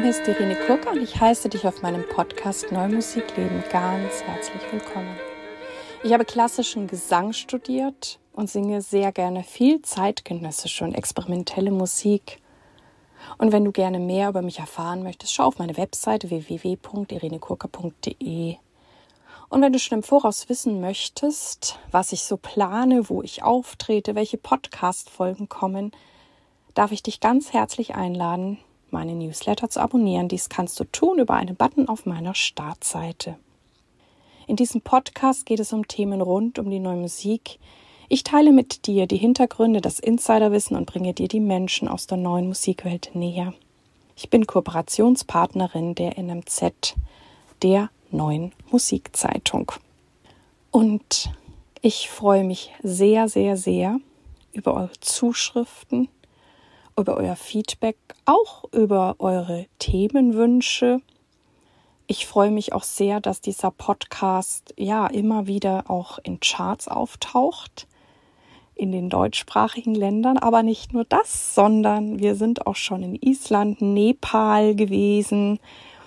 hier ist Irene Kurka und ich heiße dich auf meinem Podcast Neue Musik leben ganz herzlich willkommen. Ich habe klassischen Gesang studiert und singe sehr gerne viel zeitgenössische und experimentelle Musik. Und wenn du gerne mehr über mich erfahren möchtest, schau auf meine Webseite www.irenekurka.de. Und wenn du schon im Voraus wissen möchtest, was ich so plane, wo ich auftrete, welche Podcast-Folgen kommen, darf ich dich ganz herzlich einladen, meine Newsletter zu abonnieren. Dies kannst du tun über einen Button auf meiner Startseite. In diesem Podcast geht es um Themen rund um die neue Musik. Ich teile mit dir die Hintergründe, das Insiderwissen und bringe dir die Menschen aus der neuen Musikwelt näher. Ich bin Kooperationspartnerin der NMZ, der neuen Musikzeitung. Und ich freue mich sehr, sehr, sehr über eure Zuschriften, über euer Feedback, auch über eure Themenwünsche. Ich freue mich auch sehr, dass dieser Podcast immer wieder auch in Charts auftaucht, in den deutschsprachigen Ländern. Aber nicht nur das, sondern wir sind auch schon in Island, Nepal gewesen.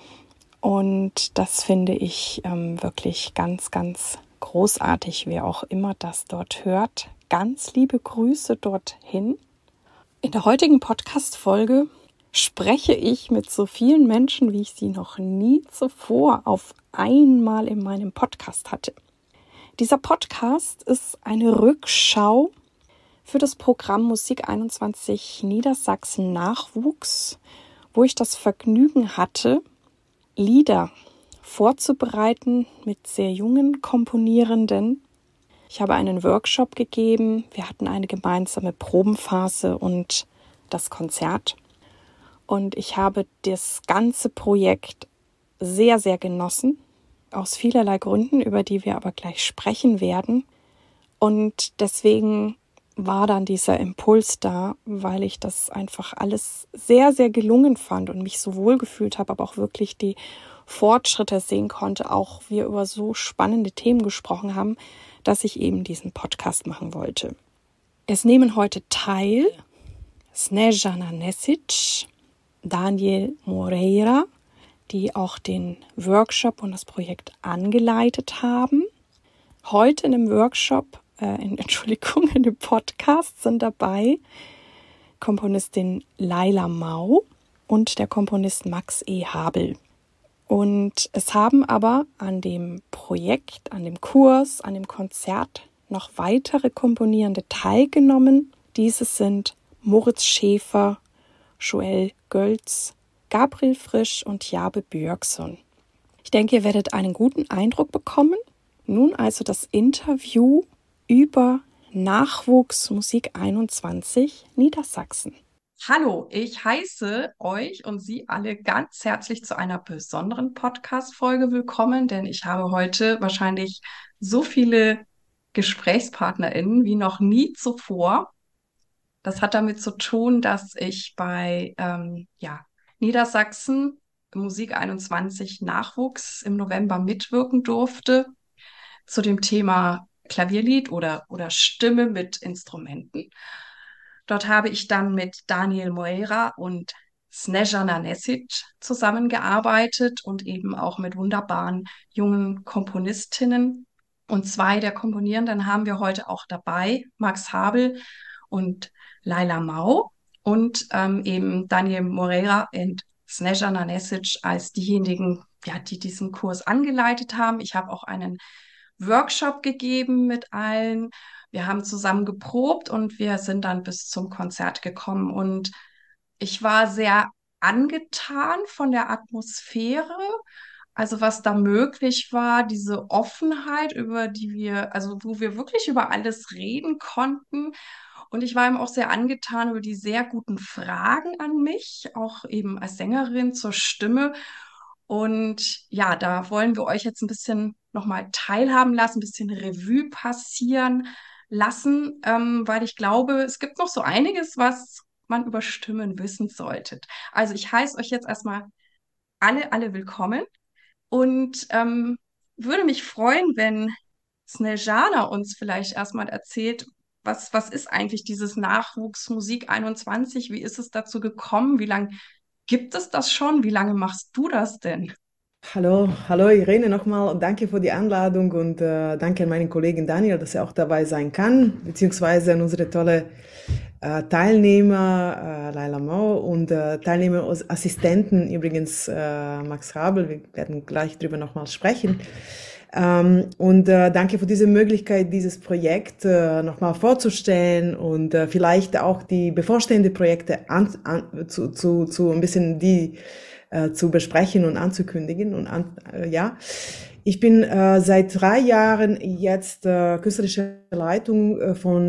Und das finde ich wirklich ganz, ganz großartig, wer auch immer das dort hört. Ganz liebe Grüße dorthin. In der heutigen Podcast-Folge spreche ich mit so vielen Menschen, wie ich sie noch nie zuvor auf einmal in meinem Podcast hatte. Dieser Podcast ist eine Rückschau für das Programm Musik 21 Niedersachsen Nachwuchs, wo ich das Vergnügen hatte, Lieder vorzubereiten mit sehr jungen Komponierenden. Ich habe einen Workshop gegeben, wir hatten eine gemeinsame Probenphase und das Konzert. Und ich habe das ganze Projekt sehr, sehr genossen, aus vielerlei Gründen, über die wir aber gleich sprechen werden. Und deswegen war dann dieser Impuls da, weil ich das einfach alles sehr, sehr gelungen fand und mich so wohl gefühlt habe, aber auch wirklich die Fortschritte sehen konnte, auch wir über so spannende Themen gesprochen haben, dass ich eben diesen Podcast machen wollte. Es nehmen heute teil Snežana Nesić, Daniel Moreira, die auch den Workshop und das Projekt angeleitet haben. Heute in dem Workshop, in dem Podcast sind dabei Komponistin Laila Mau und der Komponist Max E. Habel. Und es haben aber an dem Projekt, an dem Kurs, an dem Konzert noch weitere Komponierende teilgenommen. Diese sind Moritz Schäfer, Joel Gölz, Gabriel Frisch und Jabe Björksson. Ich denke, ihr werdet einen guten Eindruck bekommen. Nun also das Interview über Nachwuchs Musik 21 Niedersachsen. Hallo, ich heiße euch und Sie alle ganz herzlich zu einer besonderen Podcast-Folge willkommen, denn ich habe heute wahrscheinlich so viele GesprächspartnerInnen wie noch nie zuvor. Das hat damit zu tun, dass ich bei Niedersachsen Musik 21 Nachwuchs im November mitwirken durfte zu dem Thema Klavierlied oder Stimme mit Instrumenten. Dort habe ich dann mit Daniel Moreira und Snežana Nesić zusammengearbeitet und eben auch mit wunderbaren jungen Komponistinnen. Und zwei der Komponierenden haben wir heute auch dabei, Max Habel und Laila Mau und eben Daniel Moreira und Snežana Nesić als diejenigen, die diesen Kurs angeleitet haben. Ich habe auch einen Workshop gegeben mit allen. Wir haben zusammen geprobt und wir sind dann bis zum Konzert gekommen. Und ich war sehr angetan von der Atmosphäre, also was da möglich war, diese Offenheit, wo wir wirklich über alles reden konnten. Und ich war eben auch sehr angetan über die sehr guten Fragen an mich, auch eben als Sängerin zur Stimme. Und ja, da wollen wir euch jetzt ein bisschen nochmal teilhaben lassen, ein bisschen Revue passieren lassen, weil ich glaube, es gibt noch so einiges, was man über Stimmen wissen sollte. Also ich heiße euch jetzt erstmal alle willkommen und würde mich freuen, wenn Snežana uns vielleicht erstmal erzählt, was ist eigentlich dieses Nachwuchs Musik 21? Wie ist es dazu gekommen? Wie lange Gibt es das schon? Wie lange machst du das denn? Hallo Irene nochmal und danke für die Einladung und danke an meinen Kollegen Daniel, dass er auch dabei sein kann, beziehungsweise an unsere tolle Teilnehmer Laila Mau und Teilnehmer aus Assistenten, übrigens Max Rabel, wir werden gleich drüber nochmal sprechen. Und danke für diese Möglichkeit, dieses Projekt nochmal vorzustellen und vielleicht auch die bevorstehenden Projekte zu ein bisschen die zu besprechen und anzukündigen. Ja, ich bin seit 3 Jahren jetzt künstlerische Leitung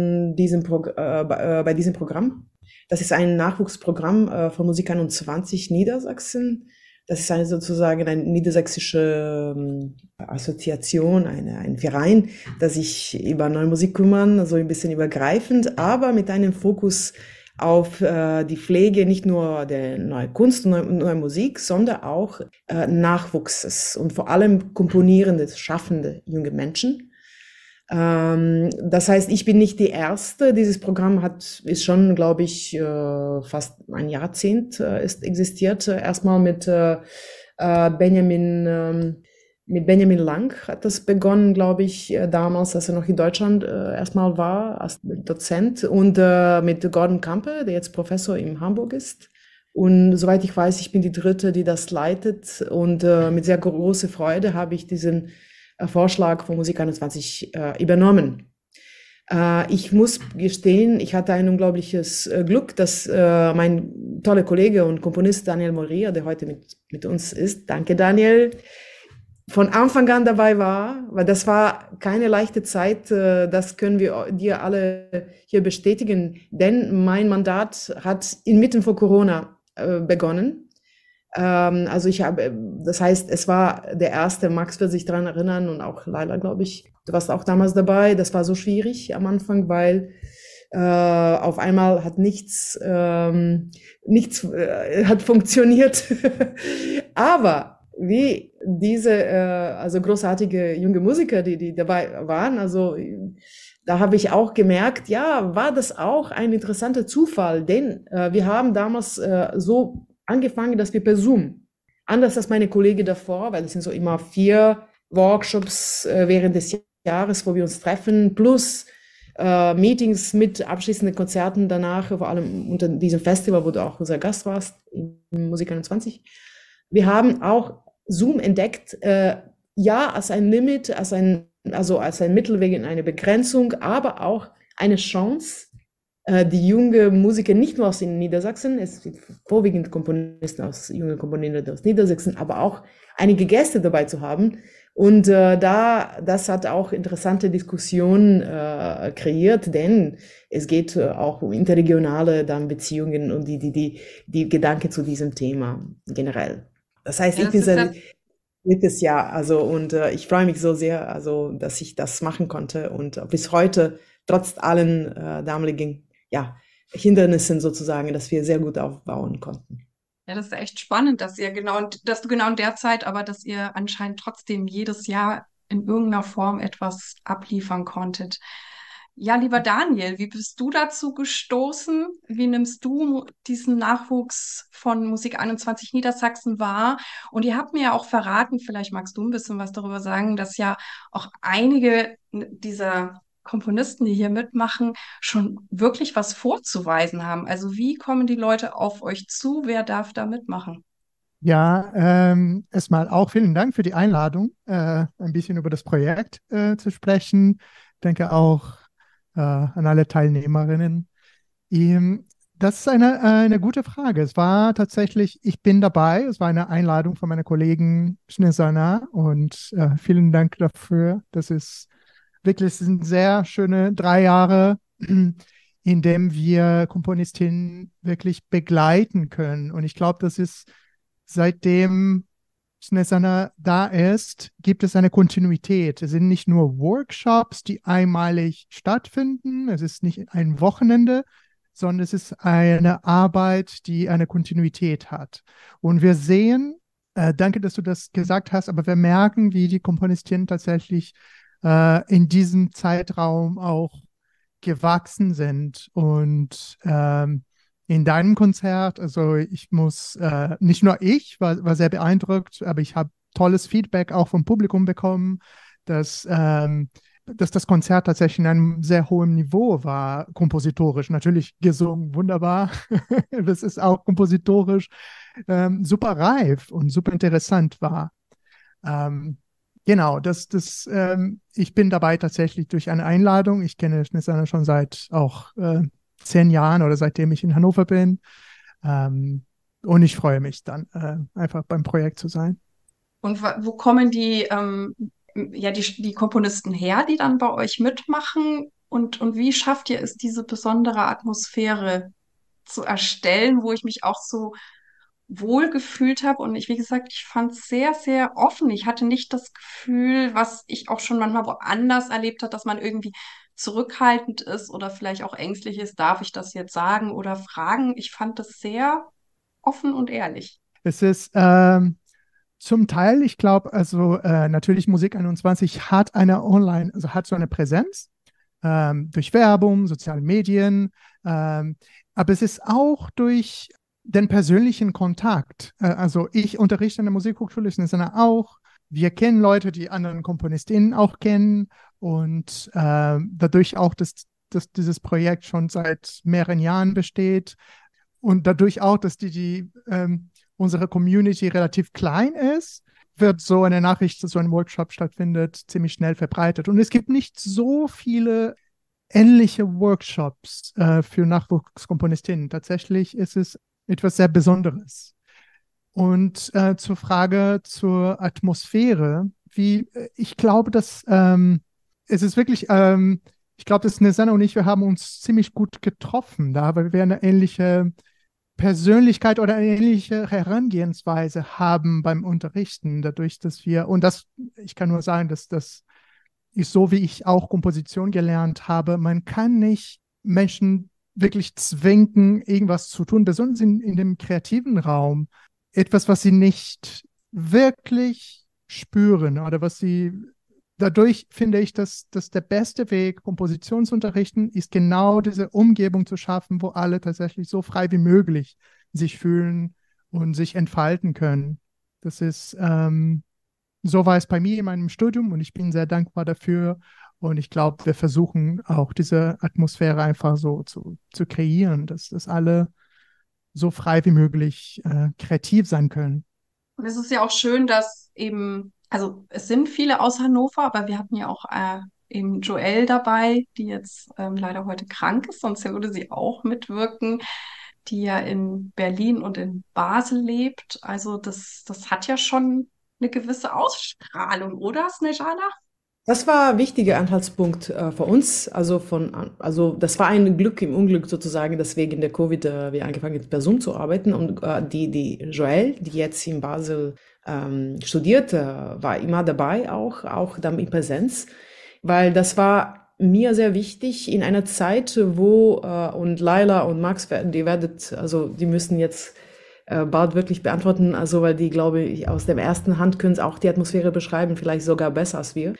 bei diesem Programm. Das ist ein Nachwuchsprogramm von Musik 21 Niedersachsen. Das ist sozusagen eine niedersächsische Assoziation, ein Verein, das sich über neue Musik kümmern, so ein bisschen übergreifend, aber mit einem Fokus auf die Pflege nicht nur der neuen Kunst und neue Musik, sondern auch Nachwuchses und vor allem komponierende, schaffende junge Menschen. Das heißt, ich bin nicht die Erste. Dieses Programm ist schon, glaube ich, fast ein Jahrzehnt existiert. Erstmal Benjamin, mit Benjamin Lang hat das begonnen, glaube ich, damals, als er noch in Deutschland erstmal war, als Dozent. Und mit Gordon Campe, der jetzt Professor in Hamburg ist. Und soweit ich weiß, ich bin die Dritte, die das leitet. Und mit sehr großer Freude habe ich diesen Vorschlag von Musik 21 übernommen. Ich muss gestehen, ich hatte ein unglaubliches Glück, dass mein toller Kollege und Komponist Daniel Moria, der heute mit uns ist, danke Daniel, von Anfang an dabei war, weil das war keine leichte Zeit, das können wir dir alle hier bestätigen, denn mein Mandat hat inmitten von Corona begonnen. Also das heißt, es war der erste, Max wird sich daran erinnern und auch Laila, glaube ich, du warst auch damals dabei, das war so schwierig am Anfang, weil auf einmal hat nichts hat funktioniert. Aber wie diese also großartige junge Musiker, die dabei waren, also da habe ich auch gemerkt, ja, war das auch ein interessanter Zufall, denn wir haben damals so angefangen, dass wir per Zoom, anders als meine Kollegen davor, weil es sind so immer 4 Workshops während des Jahres, wo wir uns treffen, plus Meetings mit abschließenden Konzerten danach, vor allem unter diesem Festival, wo du auch unser Gast warst, in Musik 21. Wir haben auch Zoom entdeckt, ja, als ein Limit, also als ein Mittel wegen einer Begrenzung, aber auch eine Chance, die junge Musiker nicht nur aus den Niedersachsen, es sind vorwiegend junge Komponisten aus Niedersachsen, aber auch einige Gäste dabei zu haben. Und das hat auch interessante Diskussionen kreiert, denn es geht auch um interregionale dann Beziehungen und die Gedanken zu diesem Thema generell. Das heißt, Ja, ich das bin ist seit ja drittes Jahr, also und ich freue mich so sehr, also dass ich das machen konnte und bis heute trotz allen damaligen ja, Hindernissen sozusagen, dass wir sehr gut aufbauen konnten. Ja, das ist echt spannend, dass du genau in der Zeit, aber dass ihr anscheinend trotzdem jedes Jahr in irgendeiner Form etwas abliefern konntet. Ja, lieber Daniel, wie bist du dazu gestoßen? Wie nimmst du diesen Nachwuchs von Musik 21 Niedersachsen wahr? Und ihr habt mir ja auch verraten, vielleicht magst du ein bisschen was darüber sagen, dass ja auch einige dieser Komponisten, die hier mitmachen, schon wirklich was vorzuweisen haben. Also wie kommen die Leute auf euch zu? Wer darf da mitmachen? Ja, erstmal auch vielen Dank für die Einladung, ein bisschen über das Projekt zu sprechen. Ich denke auch an alle Teilnehmerinnen. Das ist eine gute Frage. Es war tatsächlich, ich bin dabei. Es war eine Einladung von meiner Kollegin Snezana und vielen Dank dafür. Das ist wirklich, es sind sehr schöne 3 Jahre, in dem wir Komponistinnen wirklich begleiten können. Und ich glaube, das ist seitdem Snezana da ist, gibt es eine Kontinuität. Es sind nicht nur Workshops, die einmalig stattfinden. Es ist nicht ein Wochenende, sondern es ist eine Arbeit, die eine Kontinuität hat. Und wir sehen, danke, dass du das gesagt hast, aber wir merken, wie die Komponistinnen tatsächlich in diesem Zeitraum auch gewachsen sind und in deinem Konzert. Also ich muss, nicht nur ich war sehr beeindruckt, aber ich habe tolles Feedback auch vom Publikum bekommen, dass, dass das Konzert tatsächlich in einem sehr hohen Niveau war, kompositorisch. Natürlich gesungen, wunderbar. Das ist auch kompositorisch super reif und super interessant war. Ähm, genau, ich bin dabei tatsächlich durch eine Einladung. Ich kenne Snezana schon seit auch 10 Jahren oder seitdem ich in Hannover bin. Ähm, und ich freue mich dann einfach beim Projekt zu sein. Und wo kommen die Komponisten her, die dann bei euch mitmachen? Und wie schafft ihr es, diese besondere Atmosphäre zu erstellen, wo ich mich auch so wohl gefühlt habe? Und wie gesagt, ich fand es sehr, sehr offen. Ich hatte nicht das Gefühl, was ich auch schon manchmal woanders erlebt habe, dass man irgendwie zurückhaltend ist oder vielleicht auch ängstlich ist, darf ich das jetzt sagen oder fragen. Ich fand das sehr offen und ehrlich. Es ist zum Teil, ich glaube, also natürlich Musik 21 hat eine Online, also hat so eine Präsenz durch Werbung, soziale Medien, aber es ist auch durch den persönlichen Kontakt. Also ich unterrichte an der Musikhochschule, ist eine auch. Wir kennen Leute, die anderen Komponistinnen auch kennen und dadurch auch, dass dieses Projekt schon seit mehreren Jahren besteht und dadurch auch, dass unsere Community relativ klein ist, wird so eine Nachricht, dass so ein Workshop stattfindet, ziemlich schnell verbreitet. Und es gibt nicht so viele ähnliche Workshops für Nachwuchskomponistinnen. Tatsächlich ist es etwas sehr Besonderes. Und zur Frage zur Atmosphäre, ich glaube, dass es ist wirklich, ich glaube, dass Nezana und ich, wir haben uns ziemlich gut getroffen da, weil wir eine ähnliche Persönlichkeit oder eine ähnliche Herangehensweise haben beim Unterrichten, dadurch, dass ich kann nur sagen, dass das ist so, wie ich auch Komposition gelernt habe. Man kann nicht Menschen wirklich zwingen, irgendwas zu tun, besonders in dem kreativen Raum. Etwas, was sie nicht wirklich spüren oder dadurch finde ich, dass der beste Weg, Komposition zu unterrichten, ist genau diese Umgebung zu schaffen, wo alle tatsächlich so frei wie möglich sich fühlen und sich entfalten können. So war es bei mir in meinem Studium und ich bin sehr dankbar dafür. Und ich glaube, wir versuchen auch diese Atmosphäre einfach so zu kreieren, dass alle so frei wie möglich kreativ sein können. Und es ist ja auch schön, dass eben, also es sind viele aus Hannover, aber wir hatten ja auch eben Joelle dabei, die jetzt leider heute krank ist, sonst würde sie auch mitwirken, die ja in Berlin und in Basel lebt. Also das hat ja schon eine gewisse Ausstrahlung, oder, Snejana? Das war ein wichtiger Anhaltspunkt für uns. Also das war ein Glück im Unglück sozusagen, dass wegen der Covid wir angefangen haben, per Zoom zu arbeiten. Und die Joelle, die jetzt in Basel studiert, war immer dabei, auch dann in Präsenz, weil das war mir sehr wichtig in einer Zeit, wo und Laila und Max, die müssen jetzt bald wirklich beantworten, also weil die, glaube ich, aus der ersten Hand können auch die Atmosphäre beschreiben, vielleicht sogar besser als wir.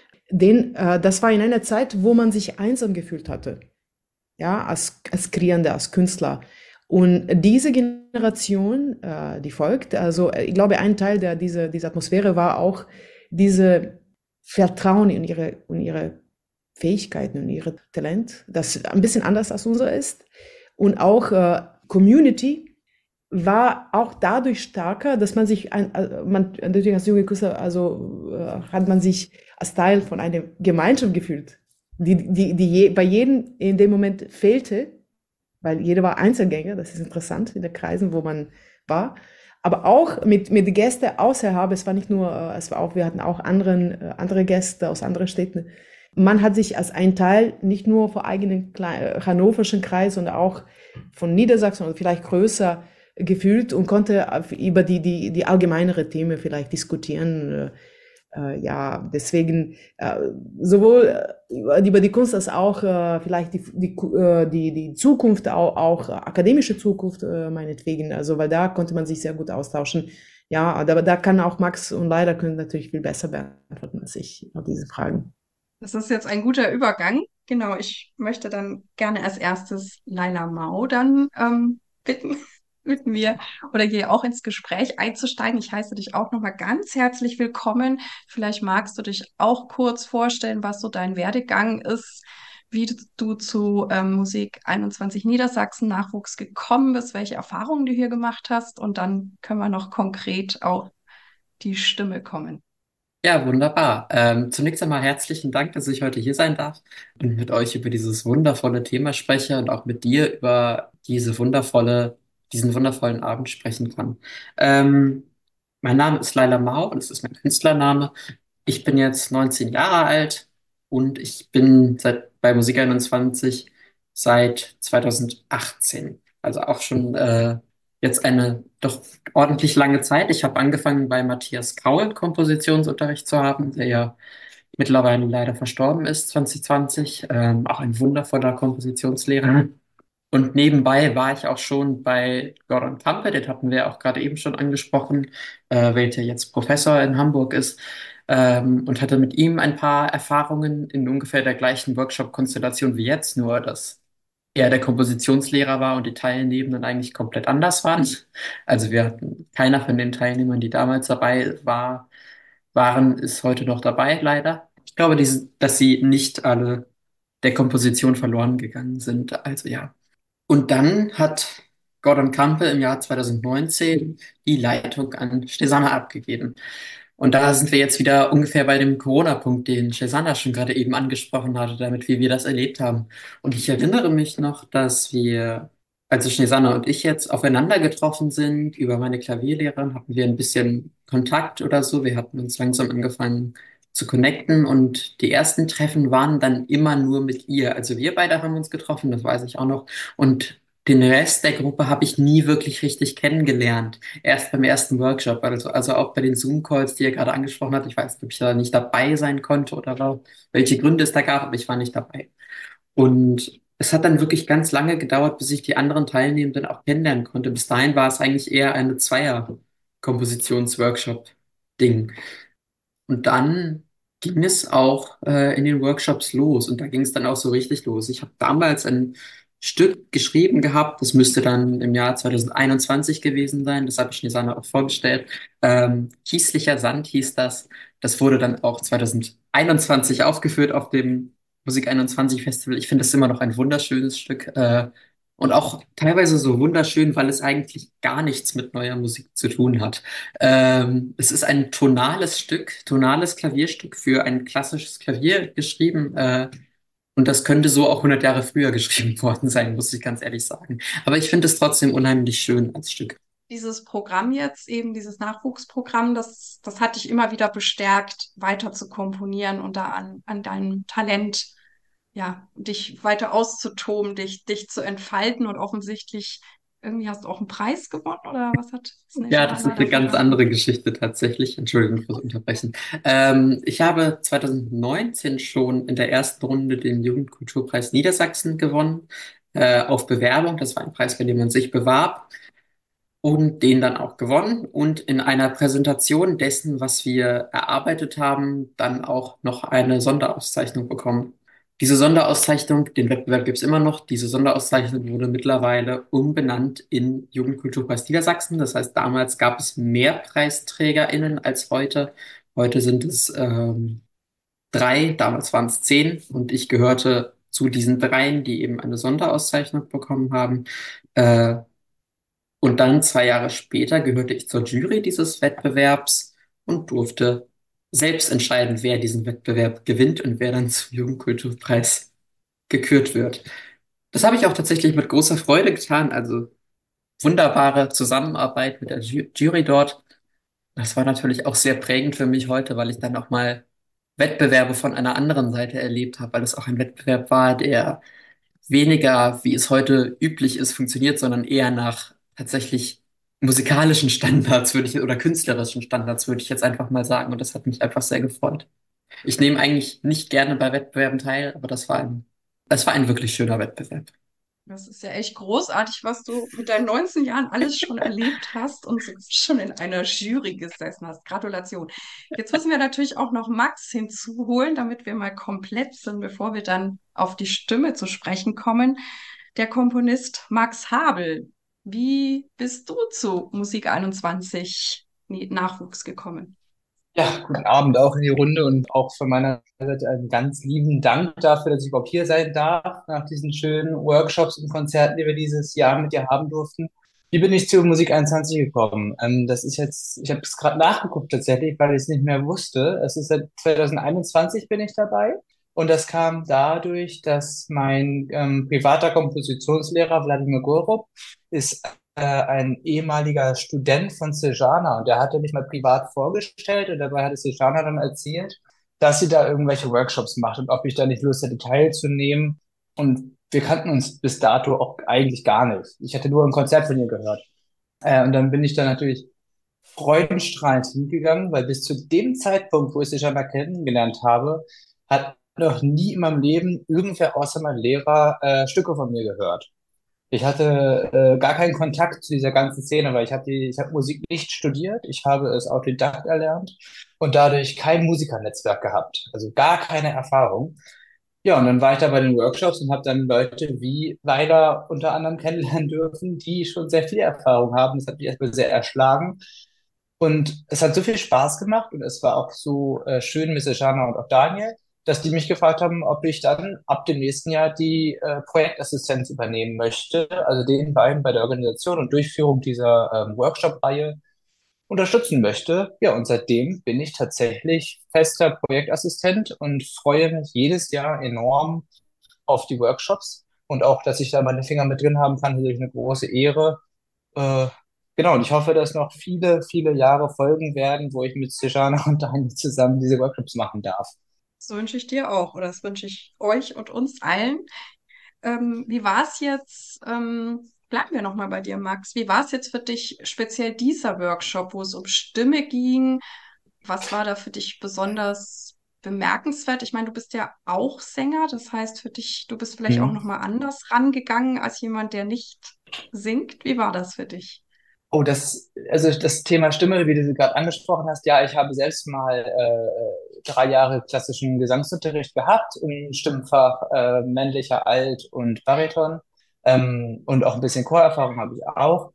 Das war in einer Zeit, wo man sich einsam gefühlt hatte, ja, als Kreierender, als Künstler. Und diese Generation, die folgt, also ich glaube, ein Teil dieser Atmosphäre war auch diese Vertrauen in ihre Fähigkeiten und ihre Talent, das ein bisschen anders als unser ist. Und auch Community war auch dadurch stärker, dass man sich, natürlich als junge Künstler, hat man sich als Teil von einer Gemeinschaft gefühlt, die bei jedem in dem Moment fehlte, weil jeder war Einzelgänger, das ist interessant in den Kreisen, wo man war. Aber auch mit Gästen außerhalb, es war nicht nur, wir hatten auch andere Gäste aus anderen Städten. Man hat sich als ein Teil nicht nur vor eigenen hannoverschen Kreis, sondern auch von Niedersachsen oder vielleicht größer gefühlt und konnte über die allgemeinere Themen vielleicht diskutieren. Ja, deswegen sowohl über die Kunst als auch vielleicht die Zukunft, auch akademische Zukunft meinetwegen. Also weil da konnte man sich sehr gut austauschen. Ja, aber da kann auch Max und Leila können natürlich viel besser beantworten als ich auf diese Fragen. Das ist jetzt ein guter Übergang. Genau, ich möchte dann gerne als erstes Laila Mau dann bitten, mit mir oder hier auch ins Gespräch einzusteigen. Ich heiße dich auch nochmal ganz herzlich willkommen. Vielleicht magst du dich auch kurz vorstellen, was so dein Werdegang ist, wie du zu Musik 21 Niedersachsen Nachwuchs gekommen bist, welche Erfahrungen du hier gemacht hast und dann können wir noch konkret auf die Stimme kommen. Ja, wunderbar. Zunächst einmal herzlichen Dank, dass ich heute hier sein darf und mit euch über dieses wundervolle Thema spreche und auch mit dir über diesen wundervollen Abend sprechen kann. Ähm, Mein Name ist Laila Mau und es ist mein Künstlername. Ich bin jetzt 19 Jahre alt und ich bin bei Musik 21 seit 2018. Also auch schon jetzt eine doch ordentlich lange Zeit. Ich habe angefangen bei Matthias Kaul Kompositionsunterricht zu haben, der ja mittlerweile leider verstorben ist, 2020. Auch ein wundervoller Kompositionslehrer. Und nebenbei war ich auch schon bei Gordon Tampe, den hatten wir auch gerade eben schon angesprochen, welcher jetzt Professor in Hamburg ist, und hatte mit ihm ein paar Erfahrungen in ungefähr der gleichen Workshop-Konstellation wie jetzt, nur dass er der Kompositionslehrer war und die Teilnehmenden eigentlich komplett anders waren. Also wir hatten, keiner von den Teilnehmern, die damals waren, ist heute noch dabei, leider. Ich glaube, dass sie nicht alle der Komposition verloren gegangen sind. Also ja. Und dann hat Gordon Campe im Jahr 2019 die Leitung an Stesanna abgegeben. Und da sind wir jetzt wieder ungefähr bei dem Corona-Punkt, den Stesanna schon gerade eben angesprochen hatte, damit wie wir das erlebt haben. Und ich erinnere mich noch, dass also Stesanna und ich jetzt aufeinander getroffen sind, über meine Klavierlehrerin hatten wir ein bisschen Kontakt oder so. Wir hatten uns langsam angefangen zu connecten und die ersten Treffen waren dann immer nur mit ihr. Also wir beide haben uns getroffen, das weiß ich auch noch. Und den Rest der Gruppe habe ich nie wirklich richtig kennengelernt. Erst beim ersten Workshop, also auch bei den Zoom-Calls, die er gerade angesprochen hat. Ich weiß nicht, ob ich da nicht dabei sein konnte welche Gründe es da gab, aber ich war nicht dabei. Und es hat dann wirklich ganz lange gedauert, bis ich die anderen Teilnehmenden auch kennenlernen konnte. Bis dahin war es eigentlich eher eine Zweier-Kompositions-Workshop-Ding. Und dann ging es auch in den Workshops los und da ging es dann auch so richtig los. Ich habe damals ein Stück geschrieben gehabt, das müsste dann im Jahr 2021 gewesen sein, das habe ich Nisanne auch vorgestellt. Kieslicher Sand hieß das. Das wurde dann auch 2021 aufgeführt auf dem Musik 21 Festival. Ich finde das immer noch ein wunderschönes Stück. Und auch teilweise so wunderschön, weil es eigentlich gar nichts mit neuer Musik zu tun hat. Es ist ein tonales Klavierstück für ein klassisches Klavier geschrieben. Und das könnte so auch 100 Jahre früher geschrieben worden sein, muss ich ganz ehrlich sagen. Aber ich finde es trotzdem unheimlich schön als Stück. Dieses Programm jetzt, eben dieses Nachwuchsprogramm, das hat dich immer wieder bestärkt, weiter zu komponieren und da an deinem Talent, ja, dich weiter auszutoben, dich zu entfalten und offensichtlich irgendwie hast du auch einen Preis gewonnen oder was hat Ja, das ist Snezana eine dafür ganz dann? andere Geschichte tatsächlich. Entschuldigung fürs Unterbrechen. Ich habe 2019 schon in der ersten Runde den Jugendkulturpreis Niedersachsen gewonnen, auf Bewerbung. Das war ein Preis, bei dem man sich bewarb und den dann auch gewonnen und in einer Präsentation dessen, was wir erarbeitet haben, dann auch noch eine Sonderauszeichnung bekommen. Diese Sonderauszeichnung, den Wettbewerb gibt es immer noch, diese Sonderauszeichnung wurde mittlerweile umbenannt in Jugendkulturpreis Niedersachsen. Das heißt, damals gab es mehr PreisträgerInnen als heute. Heute sind es drei, damals waren es 10 und ich gehörte zu diesen dreien, die eben eine Sonderauszeichnung bekommen haben. Äh, und dann 2 Jahre später gehörte ich zur Jury dieses Wettbewerbs und durfte selbst entscheiden, wer diesen Wettbewerb gewinnt und wer dann zum Jugendkulturpreis gekürt wird. Das habe ich auch tatsächlich mit großer Freude getan. Also wunderbare Zusammenarbeit mit der Jury dort. Das war natürlich auch sehr prägend für mich heute, weil ich dann auch mal Wettbewerbe von einer anderen Seite erlebt habe, weil es auch ein Wettbewerb war, der weniger, wie es heute üblich ist, funktioniert, sondern eher nach tatsächlich musikalischen Standards oder künstlerischen Standards, würde ich jetzt einfach mal sagen. Und das hat mich einfach sehr gefreut. Ich nehme eigentlich nicht gerne bei Wettbewerben teil, aber das war ein wirklich schöner Wettbewerb. Das ist ja echt großartig, was du mit deinen 19 Jahren alles schon erlebt hast und so schon in einer Jury gesessen hast. Gratulation. Jetzt müssen wir natürlich auch noch Max hinzuholen, damit wir mal komplett sind, bevor wir dann auf die Stimme zu sprechen kommen. Der Komponist Max Habel. Wie bist du zu Musik 21 Nachwuchs gekommen? Ja, guten Abend auch in die Runde und auch von meiner Seite einen ganz lieben Dank dafür, dass ich überhaupt hier sein darf, nach diesen schönen Workshops und Konzerten, die wir dieses Jahr mit dir haben durften. Wie bin ich zu Musik 21 gekommen? Das ist jetzt, ich habe es gerade nachgeguckt tatsächlich, weil ich es nicht mehr wusste. Es ist seit 2021 bin ich dabei. Und das kam dadurch, dass mein privater Kompositionslehrer Wladimir Gorob ist ein ehemaliger Student von Sejana und der hatte mich mal privat vorgestellt und dabei hatte Sejana dann erzählt, dass sie da irgendwelche Workshops macht und ob ich da nicht Lust hätte teilzunehmen. Und wir kannten uns bis dato auch eigentlich gar nicht. Ich hatte nur ein Konzert von ihr gehört. Und dann bin ich da natürlich freudenstrahlend hingegangen, weil bis zu dem Zeitpunkt, wo ich Sejana kennengelernt habe, hat noch nie in meinem Leben irgendwer außer mein Lehrer Stücke von mir gehört. Ich hatte gar keinen Kontakt zu dieser ganzen Szene, weil ich habe Musik nicht studiert, ich habe es Autodidakt erlernt und dadurch kein Musikernetzwerk gehabt, also gar keine Erfahrung. Ja, und dann war ich da bei den Workshops und habe dann Leute wie Weiler unter anderem kennenlernen dürfen, die schon sehr viel Erfahrung haben. Das hat mich erstmal sehr erschlagen. Und es hat so viel Spaß gemacht und es war auch so schön mit Sejana und auch Daniel, dass die mich gefragt haben, ob ich dann ab dem nächsten Jahr die Projektassistenz übernehmen möchte, also den beiden bei der Organisation und Durchführung dieser Workshop-Reihe unterstützen möchte. Ja, und seitdem bin ich tatsächlich fester Projektassistent und freue mich jedes Jahr enorm auf die Workshops und auch, dass ich da meine Finger mit drin haben kann, ist natürlich eine große Ehre. Äh, genau, und ich hoffe, dass noch viele, viele Jahre folgen werden, wo ich mit Sejana und Daniel zusammen diese Workshops machen darf. Das wünsche ich dir auch, oder das wünsche ich euch und uns allen. Wie war es jetzt, bleiben wir nochmal bei dir, Max, wie war es jetzt für dich speziell dieser Workshop, wo es um Stimme ging? Was war da für dich besonders bemerkenswert? Ich meine, du bist ja auch Sänger, das heißt für dich, du bist vielleicht auch Mhm. nochmal anders rangegangen als jemand, der nicht singt. Wie war das für dich? Oh, also das Thema Stimme, wie du sie gerade angesprochen hast, ja, ich habe selbst mal 3 Jahre klassischen Gesangsunterricht gehabt im Stimmfach männlicher Alt- und Bariton und auch ein bisschen Chorerfahrung habe ich auch.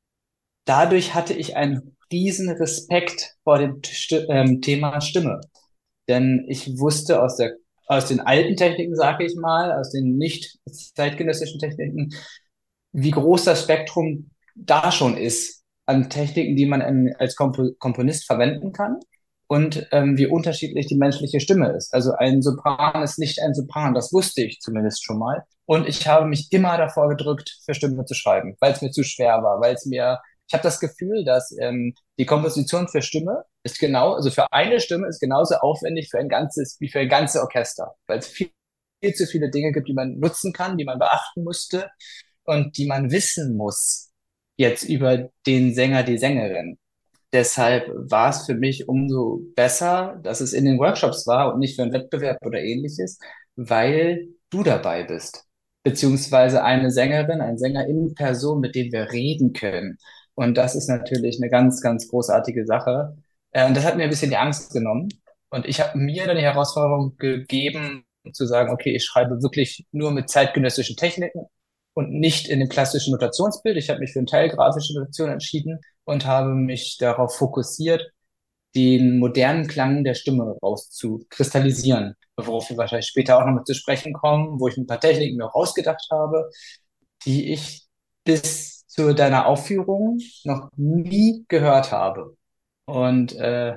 Dadurch hatte ich einen riesen Respekt vor dem Thema Stimme. Denn ich wusste aus den alten Techniken, sage ich mal, aus den nicht zeitgenössischen Techniken, wie groß das Spektrum da schon ist an Techniken, die man als Komponist verwenden kann und wie unterschiedlich die menschliche Stimme ist. Also ein Sopran ist nicht ein Sopran, das wusste ich zumindest schon mal. Und ich habe mich immer davor gedrückt, für Stimme zu schreiben, weil es mir zu schwer war, ich habe das Gefühl, dass die Komposition für Stimme ist genau, also für eine Stimme ist genauso aufwendig für ein ganzes, wie für ein ganzes Orchester, weil es viel zu viele Dinge gibt, die man nutzen kann, die man beachten musste und die man wissen muss jetzt über den Sänger, die Sängerin. Deshalb war es für mich umso besser, dass es in den Workshops war und nicht für einen Wettbewerb oder ähnliches, weil du dabei bist. Beziehungsweise eine Sängerin, ein Sänger in Person, mit dem wir reden können. Und das ist natürlich eine ganz, ganz großartige Sache. Und das hat mir ein bisschen die Angst genommen. Und ich habe mir dann die Herausforderung gegeben, zu sagen, okay, ich schreibe wirklich nur mit zeitgenössischen Techniken und nicht in dem klassischen Notationsbild. Ich habe mich für eine teilgrafische Notation entschieden und habe mich darauf fokussiert, den modernen Klang der Stimme rauszukristallisieren, worauf wir wahrscheinlich später auch noch mal zu sprechen kommen, wo ich ein paar Techniken mir rausgedacht habe, die ich bis zu deiner Aufführung noch nie gehört habe. Und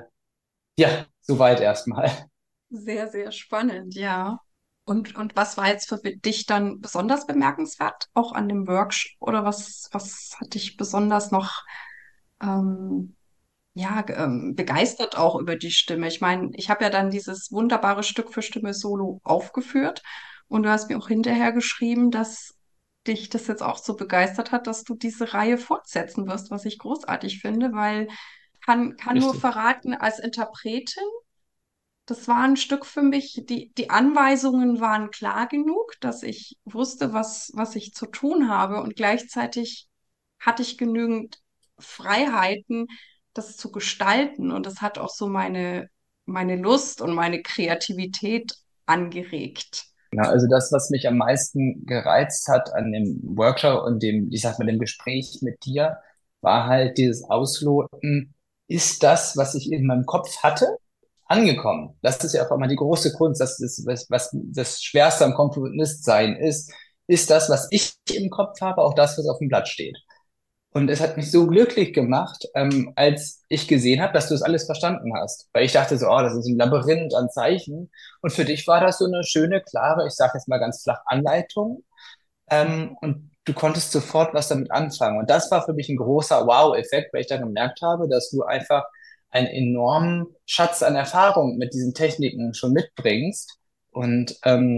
ja, soweit erstmal. Sehr, sehr spannend, ja. Und was war jetzt für dich dann besonders bemerkenswert, auch an dem Workshop? Oder was hat dich besonders noch ähm, ja, begeistert auch über die Stimme? Ich meine, ich habe ja dann dieses wunderbare Stück für Stimme Solo aufgeführt und du hast mir auch hinterher geschrieben, dass dich das jetzt auch so begeistert hat, dass du diese Reihe fortsetzen wirst, was ich großartig finde, weil kann nur Richtig. verraten, als Interpretin das war ein Stück für mich, die Anweisungen waren klar genug, dass ich wusste, was ich zu tun habe und gleichzeitig hatte ich genügend Freiheiten, das zu gestalten und das hat auch so meine Lust und meine Kreativität angeregt. Ja, also das, was mich am meisten gereizt hat an dem Workshop und dem, ich sag mal, dem Gespräch mit dir, war halt dieses Ausloten, ist das, was ich in meinem Kopf hatte, angekommen? Das ist ja auch immer die große Kunst, das ist, was das Schwerste am Komponistsein ist das, was ich im Kopf habe, auch das, was auf dem Blatt steht. Und es hat mich so glücklich gemacht, als ich gesehen habe, dass du es alles verstanden hast. Weil ich dachte so, oh, das ist ein Labyrinth an Zeichen. Und für dich war das so eine schöne, klare, ich sage jetzt mal ganz flach, Anleitung. Und du konntest sofort was damit anfangen. Und das war für mich ein großer Wow-Effekt, weil ich dann gemerkt habe, dass du einfach einen enormen Schatz an Erfahrung mit diesen Techniken schon mitbringst. Und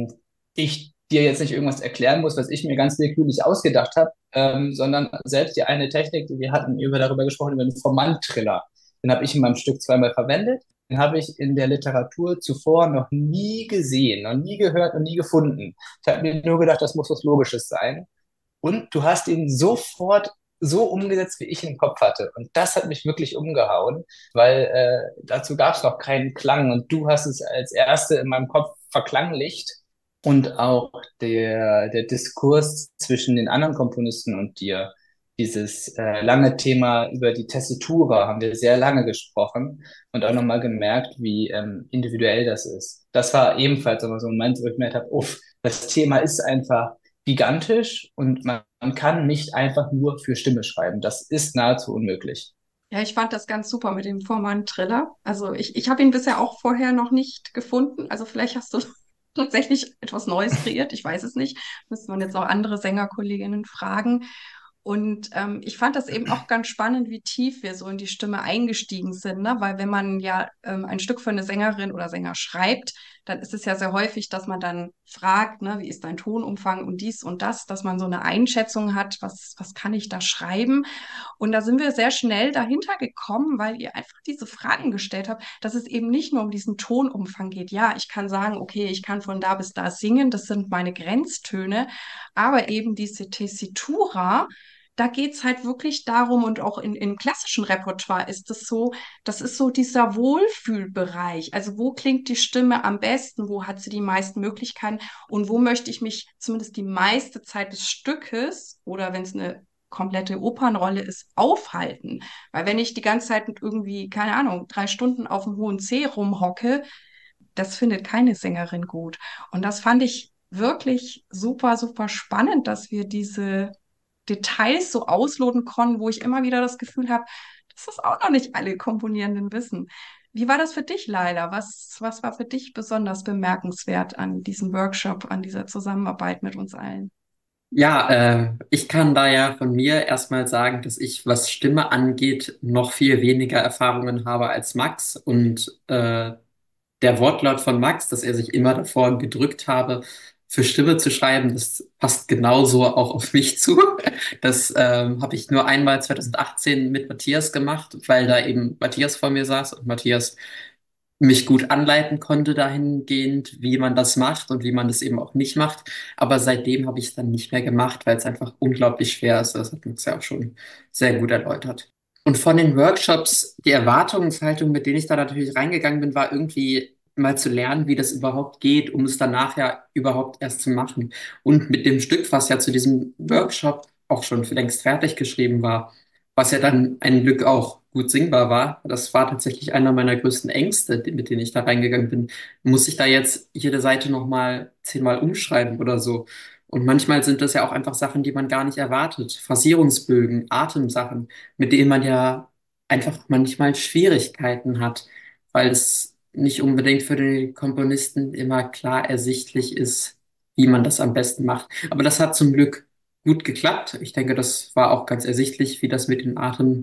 ich dir jetzt nicht irgendwas erklären muss, was ich mir ganz willkürlich ausgedacht habe, sondern selbst die eine Technik, die wir hatten, darüber gesprochen, über den Formant-Triller. Den habe ich in meinem Stück zweimal verwendet. Den habe ich in der Literatur zuvor noch nie gesehen, noch nie gehört und nie gefunden. Ich habe mir nur gedacht, das muss was Logisches sein. Und du hast ihn sofort so umgesetzt, wie ich ihn im Kopf hatte. Und das hat mich wirklich umgehauen, weil dazu gab es noch keinen Klang. Und du hast es als Erste in meinem Kopf verklanglicht. Und auch der Diskurs zwischen den anderen Komponisten und dir, dieses lange Thema über die Tessitura, haben wir sehr lange gesprochen und auch nochmal gemerkt, wie individuell das ist. Das war ebenfalls aber so ein Moment, wo ich gemerkt habe, uff, das Thema ist einfach gigantisch und man kann nicht einfach nur für Stimme schreiben. Das ist nahezu unmöglich. Ja, ich fand das ganz super mit dem Vormann-Triller. Also ich habe ihn bisher auch vorher noch nicht gefunden. Also vielleicht hast du tatsächlich etwas Neues kreiert. Ich weiß es nicht. Müsste man jetzt auch andere Sängerkolleginnen fragen. Und ich fand das eben auch ganz spannend, wie tief wir so in die Stimme eingestiegen sind, ne? Weil wenn man ja ein Stück für eine Sängerin oder Sänger schreibt, dann ist es ja sehr häufig, dass man dann fragt, ne, wie ist dein Tonumfang und dies und das, dass man so eine Einschätzung hat, was kann ich da schreiben? Und da sind wir sehr schnell dahinter gekommen, weil ihr einfach diese Fragen gestellt habt, dass es eben nicht nur um diesen Tonumfang geht. Ja, ich kann sagen, okay, ich kann von da bis da singen, das sind meine Grenztöne, aber eben diese Tessitura, da geht's halt wirklich darum, und auch im klassischen Repertoire ist es so, das ist so dieser Wohlfühlbereich. Also wo klingt die Stimme am besten, wo hat sie die meisten Möglichkeiten und wo möchte ich mich zumindest die meiste Zeit des Stückes oder wenn es eine komplette Opernrolle ist, aufhalten. Weil wenn ich die ganze Zeit mit irgendwie, keine Ahnung, 3 Stunden auf dem hohen C rumhocke, das findet keine Sängerin gut. Und das fand ich wirklich super, super spannend, dass wir diese Details so ausloten konnten, wo ich immer wieder das Gefühl habe, dass das auch noch nicht alle Komponierenden wissen. Wie war das für dich, Laila? Was war für dich besonders bemerkenswert an diesem Workshop, an dieser Zusammenarbeit mit uns allen? Ja, ich kann da ja von mir erstmal sagen, dass ich, was Stimme angeht, noch viel weniger Erfahrungen habe als Max. Und der Wortlaut von Max, dass er sich immer davor gedrückt habe, für Stimme zu schreiben, das passt genauso auch auf mich zu. Das habe ich nur einmal 2018 mit Matthias gemacht, weil da eben Matthias vor mir saß und Matthias mich gut anleiten konnte dahingehend, wie man das macht und wie man das eben auch nicht macht. Aber seitdem habe ich es dann nicht mehr gemacht, weil es einfach unglaublich schwer ist. Das hat Max ja auch schon sehr gut erläutert. Und von den Workshops, die Erwartungshaltung, mit denen ich da natürlich reingegangen bin, war irgendwie mal zu lernen, wie das überhaupt geht, um es danach ja überhaupt erst zu machen. Und mit dem Stück, was ja zu diesem Workshop auch schon längst fertig geschrieben war, was ja dann ein Glück auch gut singbar war, das war tatsächlich einer meiner größten Ängste, mit denen ich da reingegangen bin. Muss ich da jetzt jede Seite nochmal 10-mal umschreiben oder so? Und manchmal sind das ja auch einfach Sachen, die man gar nicht erwartet. Phrasierungsbögen, Atemsachen, mit denen man ja einfach manchmal Schwierigkeiten hat, weil es nicht unbedingt für den Komponisten immer klar ersichtlich ist, wie man das am besten macht. Aber das hat zum Glück gut geklappt. Ich denke, das war auch ganz ersichtlich, wie das mit den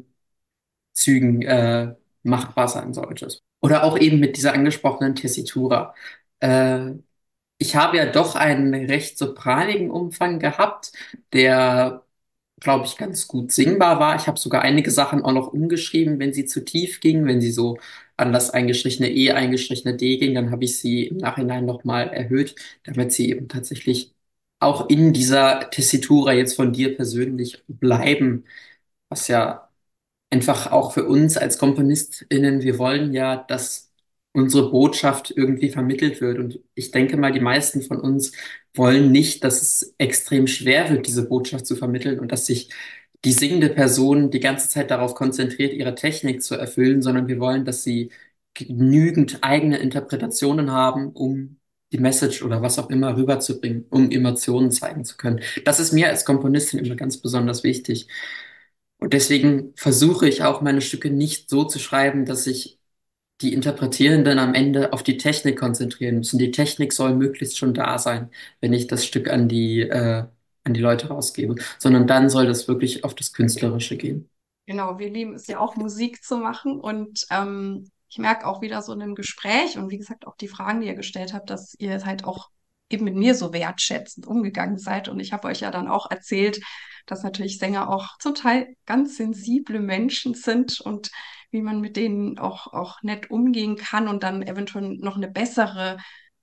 Atemzügen machbar sein sollte. Oder auch eben mit dieser angesprochenen Tessitura. Äh, Ich habe ja doch einen recht sopranigen Umfang gehabt, der, glaube ich, ganz gut singbar war. Ich habe sogar einige Sachen auch noch umgeschrieben, wenn sie zu tief gingen, wenn sie so an das eingestrichene E, eingestrichene D ging, dann habe ich sie im Nachhinein nochmal erhöht, damit sie eben tatsächlich auch in dieser Tessitura jetzt von dir persönlich bleiben, was ja einfach auch für uns als KomponistInnen, wir wollen ja, dass unsere Botschaft irgendwie vermittelt wird. Und ich denke mal, die meisten von uns wollen nicht, dass es extrem schwer wird, diese Botschaft zu vermitteln und dass sich die singende Person die ganze Zeit darauf konzentriert, ihre Technik zu erfüllen, sondern wir wollen, dass sie genügend eigene Interpretationen haben, um die Message oder was auch immer rüberzubringen, um Emotionen zeigen zu können. Das ist mir als Komponistin immer ganz besonders wichtig. Und deswegen versuche ich auch meine Stücke nicht so zu schreiben, dass sich die Interpretierenden am Ende auf die Technik konzentrieren müssen. Die Technik soll möglichst schon da sein, wenn ich das Stück an die Leute rausgebe, sondern dann soll das wirklich auf das Künstlerische gehen. Genau, wir lieben es ja auch, Musik zu machen und ich merke auch wieder so in einem Gespräch und wie gesagt auch die Fragen, die ihr gestellt habt, dass ihr halt auch eben mit mir so wertschätzend umgegangen seid und ich habe euch ja dann auch erzählt, dass natürlich Sänger auch zum Teil ganz sensible Menschen sind und wie man mit denen auch nett umgehen kann und dann eventuell noch eine bessere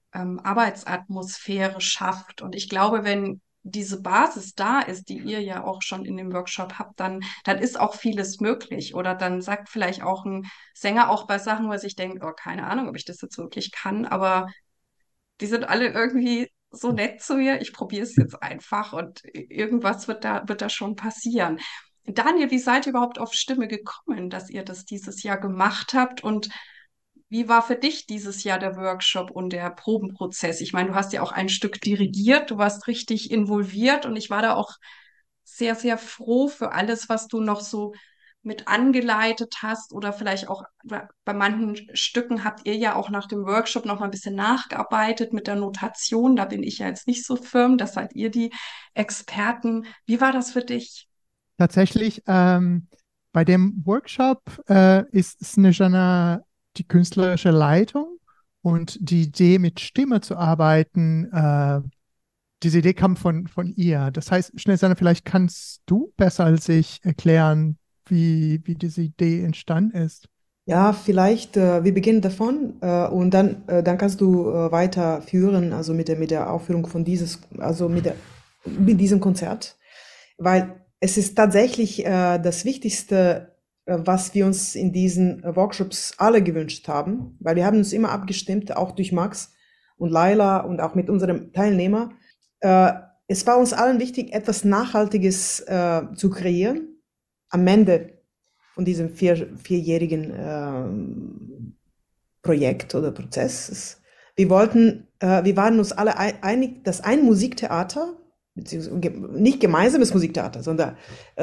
Arbeitsatmosphäre schafft. Und ich glaube, wenn diese Basis da ist, die ihr ja auch schon in dem Workshop habt, dann ist auch vieles möglich. Oder dann sagt vielleicht auch ein Sänger auch bei Sachen, wo er sich denkt, oh, keine Ahnung, ob ich das jetzt wirklich kann, aber die sind alle irgendwie so nett zu mir, ich probiere es jetzt einfach und irgendwas wird da schon passieren. Daniel, wie seid ihr überhaupt auf Stimme gekommen, dass ihr das dieses Jahr gemacht habt und wie war für dich dieses Jahr der Workshop und der Probenprozess? Ich meine, du hast ja auch ein Stück dirigiert, du warst richtig involviert und ich war da auch sehr, sehr froh für alles, was du noch so mit angeleitet hast oder vielleicht auch bei manchen Stücken habt ihr ja auch nach dem Workshop noch mal ein bisschen nachgearbeitet mit der Notation. Da bin ich ja jetzt nicht so firm, das seid ihr die Experten. Wie war das für dich? Tatsächlich, bei dem Workshop ist Snezana die künstlerische Leitung und die Idee, mit Stimme zu arbeiten, diese Idee kam von ihr. Das heißt, Snezana, vielleicht kannst du besser als ich erklären, wie diese Idee entstanden ist. Ja, vielleicht, wir beginnen davon und dann kannst du weiterführen, also mit der Aufführung von mit diesem Konzert, weil es ist tatsächlich das Wichtigste, was wir uns in diesen Workshops alle gewünscht haben, weil wir haben uns immer abgestimmt, auch durch Max und Laila und auch mit unserem Teilnehmer. Es war uns allen wichtig, etwas Nachhaltiges zu kreieren am Ende von diesem vierjährigen Projekt oder Prozess. Wir waren uns alle einig, dass ein Musiktheater, beziehungsweise nicht gemeinsames Musiktheater, sondern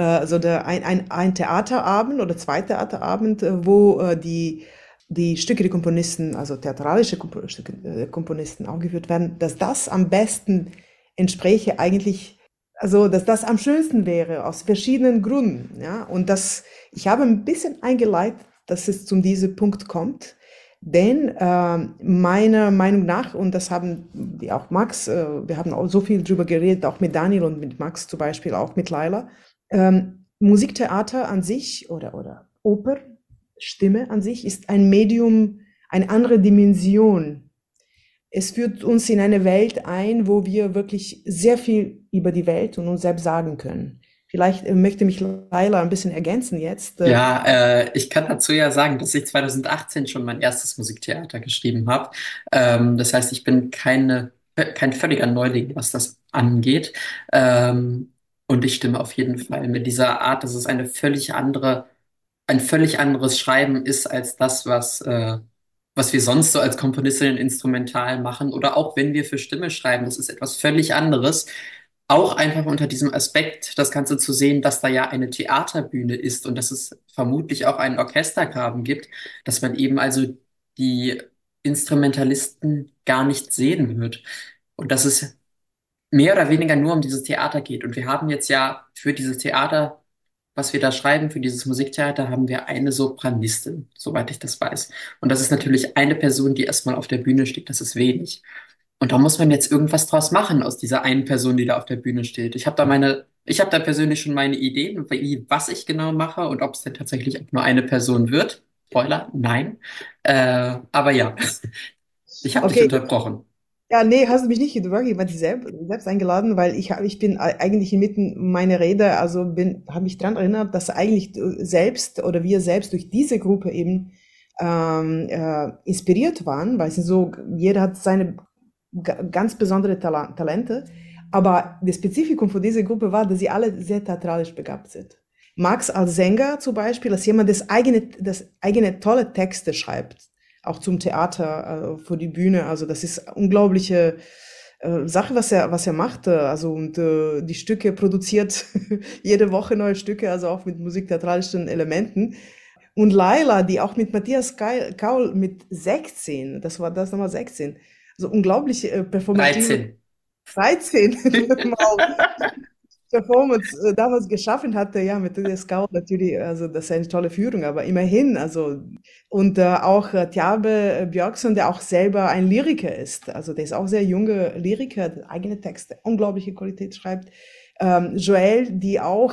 ein Theaterabend oder zwei Theaterabend, wo die Stücke der Komponisten, also theatralische Komponisten aufgeführt werden, dass das am besten entspräche eigentlich, also dass das am schönsten wäre, aus verschiedenen Gründen. Ja? Und ich habe ein bisschen eingeleitet, dass es zu diesem Punkt kommt, denn meiner Meinung nach, und das haben auch Max, wir haben auch so viel drüber geredet, auch mit Daniel und mit Max zum Beispiel, auch mit Laila, Musiktheater an sich oder Oper, Stimme an sich ist ein Medium, eine andere Dimension. Es führt uns in eine Welt ein, wo wir wirklich sehr viel über die Welt und uns selbst sagen können. Vielleicht möchte mich Laila ein bisschen ergänzen jetzt. Ja, ich kann dazu ja sagen, dass ich 2018 schon mein erstes Musiktheater geschrieben habe. Das heißt, ich bin kein völliger Neuling, was das angeht. Und ich stimme auf jeden Fall mit dieser Art, dass es ein völlig anderes Schreiben ist als das, was wir sonst so als Komponistinnen instrumental machen oder auch wenn wir für Stimme schreiben. Das ist etwas völlig anderes. Auch einfach unter diesem Aspekt, das Ganze zu sehen, dass da ja eine Theaterbühne ist und dass es vermutlich auch einen Orchestergraben gibt, dass man eben also die Instrumentalisten gar nicht sehen wird. Und dass es mehr oder weniger nur um dieses Theater geht. Und wir haben jetzt ja für dieses Theater, was wir da schreiben, für dieses Musiktheater, haben wir eine Sopranistin, soweit ich das weiß. Und das ist natürlich eine Person, die erstmal auf der Bühne steht. Das ist wenig. Und da muss man jetzt irgendwas draus machen aus dieser einen Person, die da auf der Bühne steht. Ich habe da persönlich schon meine Ideen, was ich genau mache und ob es denn tatsächlich auch nur eine Person wird. Spoiler, nein. Aber ja, ich habe dich Okay, unterbrochen. ja, nee, hast du mich nicht wirklich, ich war selbst eingeladen, weil ich bin eigentlich inmitten meiner Rede, also habe mich daran erinnert, dass eigentlich selbst oder wir selbst durch diese Gruppe eben inspiriert waren, weil sie so, jeder hat seine ganz besondere Talente, aber das Spezifikum von dieser Gruppe war, dass sie alle sehr theatralisch begabt sind. Max als Sänger zum Beispiel, als jemand, das eigene tolle Texte schreibt, auch zum Theater, für die Bühne, also das ist unglaubliche Sache, was er macht, also und die Stücke produziert jede Woche neue Stücke, also auch mit musiktheatralischen Elementen. Und Laila, die auch mit Matthias Kaul mit 16, das nochmal 16, so unglaublich performative 13. 13 Performance damals geschaffen hatte, ja, mit Matthias Kaul natürlich, also das ist eine tolle Führung, aber immerhin, also und auch Tjabe Björksson, der auch selber ein Lyriker ist, also der ist auch sehr junge Lyriker, der eigene Texte, unglaubliche Qualität schreibt. Joelle, die auch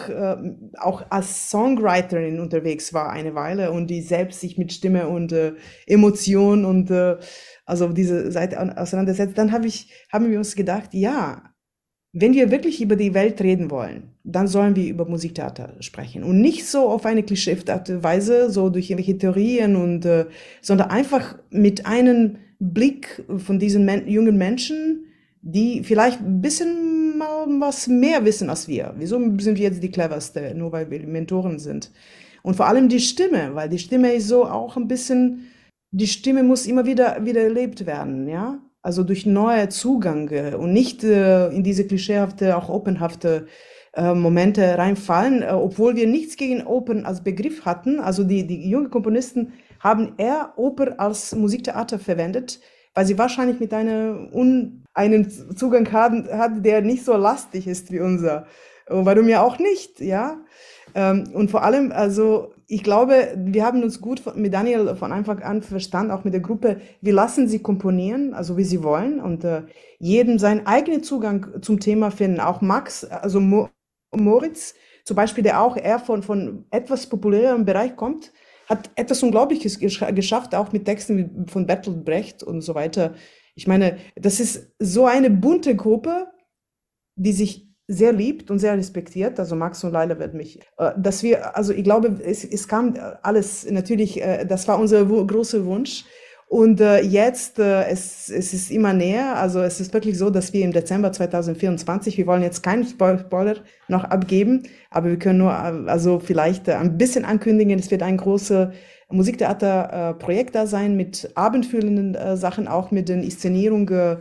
als Songwriterin unterwegs war eine Weile und die selbst sich mit Stimme und Emotion und also diese Seite auseinandersetzt, dann haben wir uns gedacht, ja, wenn wir wirklich über die Welt reden wollen, dann sollen wir über Musiktheater sprechen und nicht so auf eine klischeehafte Weise, so durch irgendwelche Theorien und sondern einfach mit einem Blick von diesen jungen Menschen, die vielleicht ein bisschen mal was mehr wissen als wir. Wieso sind wir jetzt die cleverste, nur weil wir Mentoren sind? Und vor allem die Stimme, weil die Stimme ist so auch ein bisschen, die Stimme muss immer wieder erlebt werden, ja? Also durch neue Zugänge und nicht in diese klischeehafte, auch openhafte Momente reinfallen, obwohl wir nichts gegen Open als Begriff hatten. Also die jungen Komponisten haben eher Oper als Musiktheater verwendet, weil sie wahrscheinlich mit einen Zugang hatten, der nicht so lastig ist wie unser. Und warum ja auch nicht, ja? Und vor allem, also ich glaube, wir haben uns gut mit Daniel von Anfang an verstanden, auch mit der Gruppe. Wir lassen sie komponieren, also wie sie wollen, und jedem seinen eigenen Zugang zum Thema finden. Auch Max, also Moritz zum Beispiel, der auch eher von etwas populäreren Bereich kommt, hat etwas Unglaubliches geschafft, auch mit Texten von Bertolt Brecht und so weiter. Ich meine, das ist so eine bunte Gruppe, die sich sehr liebt und sehr respektiert. Also Max und Laila wird mich, dass wir, also ich glaube, es kam alles natürlich, das war unser großer Wunsch. Und jetzt, es ist immer näher. Also es ist wirklich so, dass wir im Dezember 2024, wir wollen jetzt keinen Spoiler noch abgeben, aber wir können nur, also vielleicht ein bisschen ankündigen, es wird ein großes Musiktheaterprojekt da sein mit abendfüllenden Sachen, auch mit den Inszenierungen.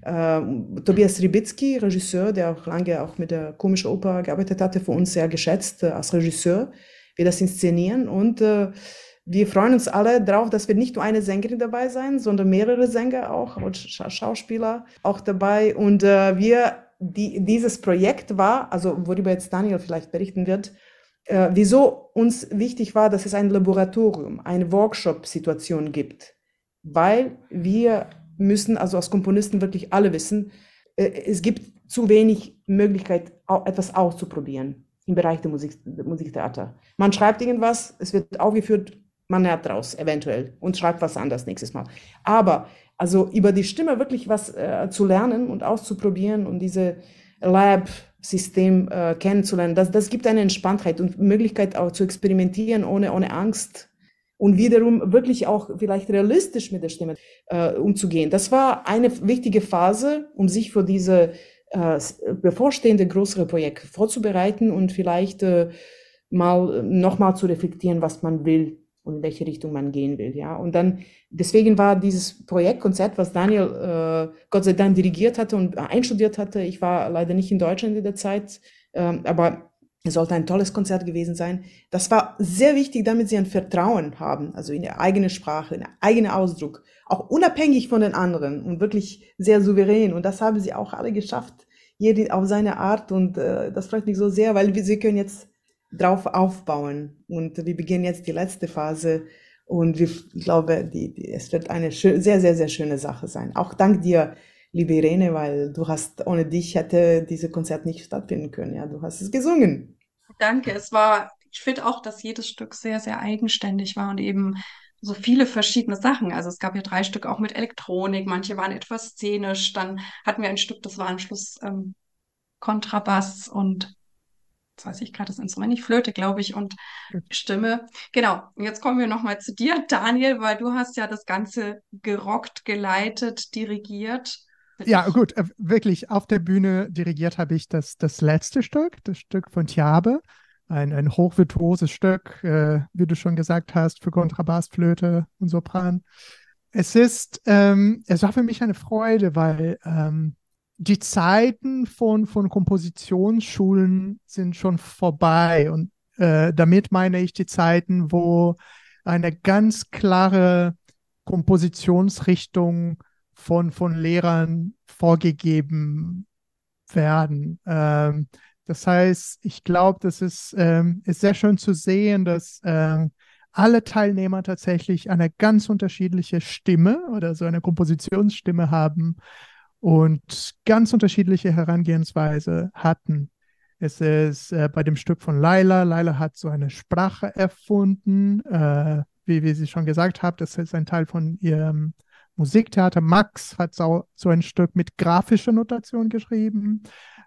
Tobias Rybicki, Regisseur, der auch lange auch mit der Komischen Oper gearbeitet hatte, für uns sehr geschätzt als Regisseur, wir das inszenieren. Und wir freuen uns alle darauf, dass wir nicht nur eine Sängerin dabei sein, sondern mehrere Sänger auch und Schauspieler auch dabei. Und dieses Projekt war, also worüber jetzt Daniel vielleicht berichten wird, wieso uns wichtig war, dass es ein Laboratorium, eine Workshop-Situation gibt, weil wir müssen, also als Komponisten wirklich alle wissen, es gibt zu wenig Möglichkeit, etwas auszuprobieren im Bereich der Musiktheater. Man schreibt irgendwas, es wird aufgeführt, man lernt draus eventuell und schreibt was anderes nächstes Mal. Aber also über die Stimme wirklich was zu lernen und auszuprobieren und diese Lab-System kennenzulernen, das gibt eine Entspanntheit und Möglichkeit auch zu experimentieren ohne Angst und wiederum wirklich auch vielleicht realistisch mit der Stimme umzugehen. Das war eine wichtige Phase, um sich für diese bevorstehende größere Projekt vorzubereiten und vielleicht nochmal zu reflektieren, was man will und in welche Richtung man gehen will, ja. Und dann, deswegen war dieses Projektkonzert, was Daniel Gott sei Dank dirigiert hatte und einstudiert hatte, ich war leider nicht in Deutschland in der Zeit, aber es sollte ein tolles Konzert gewesen sein. Das war sehr wichtig, damit sie ein Vertrauen haben, also in ihre eigene Sprache, in ihren eigenen Ausdruck, auch unabhängig von den anderen und wirklich sehr souverän. Und das haben sie auch alle geschafft, jeder auf seine Art. Und das freut mich so sehr, weil sie können jetzt drauf aufbauen. Und wir beginnen jetzt die letzte Phase. Und ich glaube, es wird eine sehr, sehr, sehr schöne Sache sein. Auch dank dir, liebe Irene, weil ohne dich hätte dieses Konzert nicht stattfinden können. Ja, du hast es gesungen. Danke. Ich finde auch, dass jedes Stück sehr, sehr eigenständig war und eben so viele verschiedene Sachen. Also es gab ja 3 Stück auch mit Elektronik, manche waren etwas szenisch. Dann hatten wir ein Stück, das war am Schluss Kontrabass und jetzt weiß ich gerade das Instrument nicht, Flöte, glaube ich, und Stimme. Genau, und jetzt kommen wir nochmal zu dir, Daniel, weil du hast ja das Ganze gerockt, geleitet, dirigiert. Ja, gut, wirklich auf der Bühne dirigiert habe ich das letzte Stück, das Stück von Tjabe, ein hochvirtuoses Stück, wie du schon gesagt hast, für Kontrabass, Flöte und Sopran. Es war für mich eine Freude, weil die Zeiten von Kompositionsschulen sind schon vorbei. Und damit meine ich die Zeiten, wo eine ganz klare Kompositionsrichtung von Lehrern vorgegeben werden. Das heißt, ich glaube, ist sehr schön zu sehen, dass alle Teilnehmer tatsächlich eine ganz unterschiedliche Stimme oder so eine Kompositionsstimme haben und ganz unterschiedliche Herangehensweise hatten. Es ist bei dem Stück von Laila. Laila hat so eine Sprache erfunden, wie sie schon gesagt hat. Das ist ein Teil von ihrem Musiktheater. Max hat so ein Stück mit grafischer Notation geschrieben,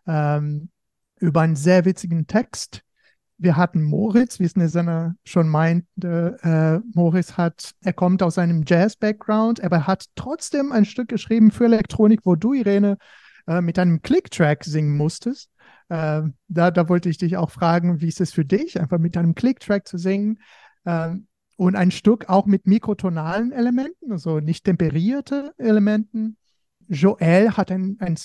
über einen sehr witzigen Text. Wir hatten Moritz, wie es Susanne schon meinte. Er kommt aus einem Jazz-Background, aber er hat trotzdem ein Stück geschrieben für Elektronik, wo du, Irene, mit einem Click-Track singen musstest. Da wollte ich dich auch fragen, wie ist es für dich, einfach mit einem Click-Track zu singen? Und ein Stück auch mit mikrotonalen Elementen, also nicht temperierte Elementen. Joelle hat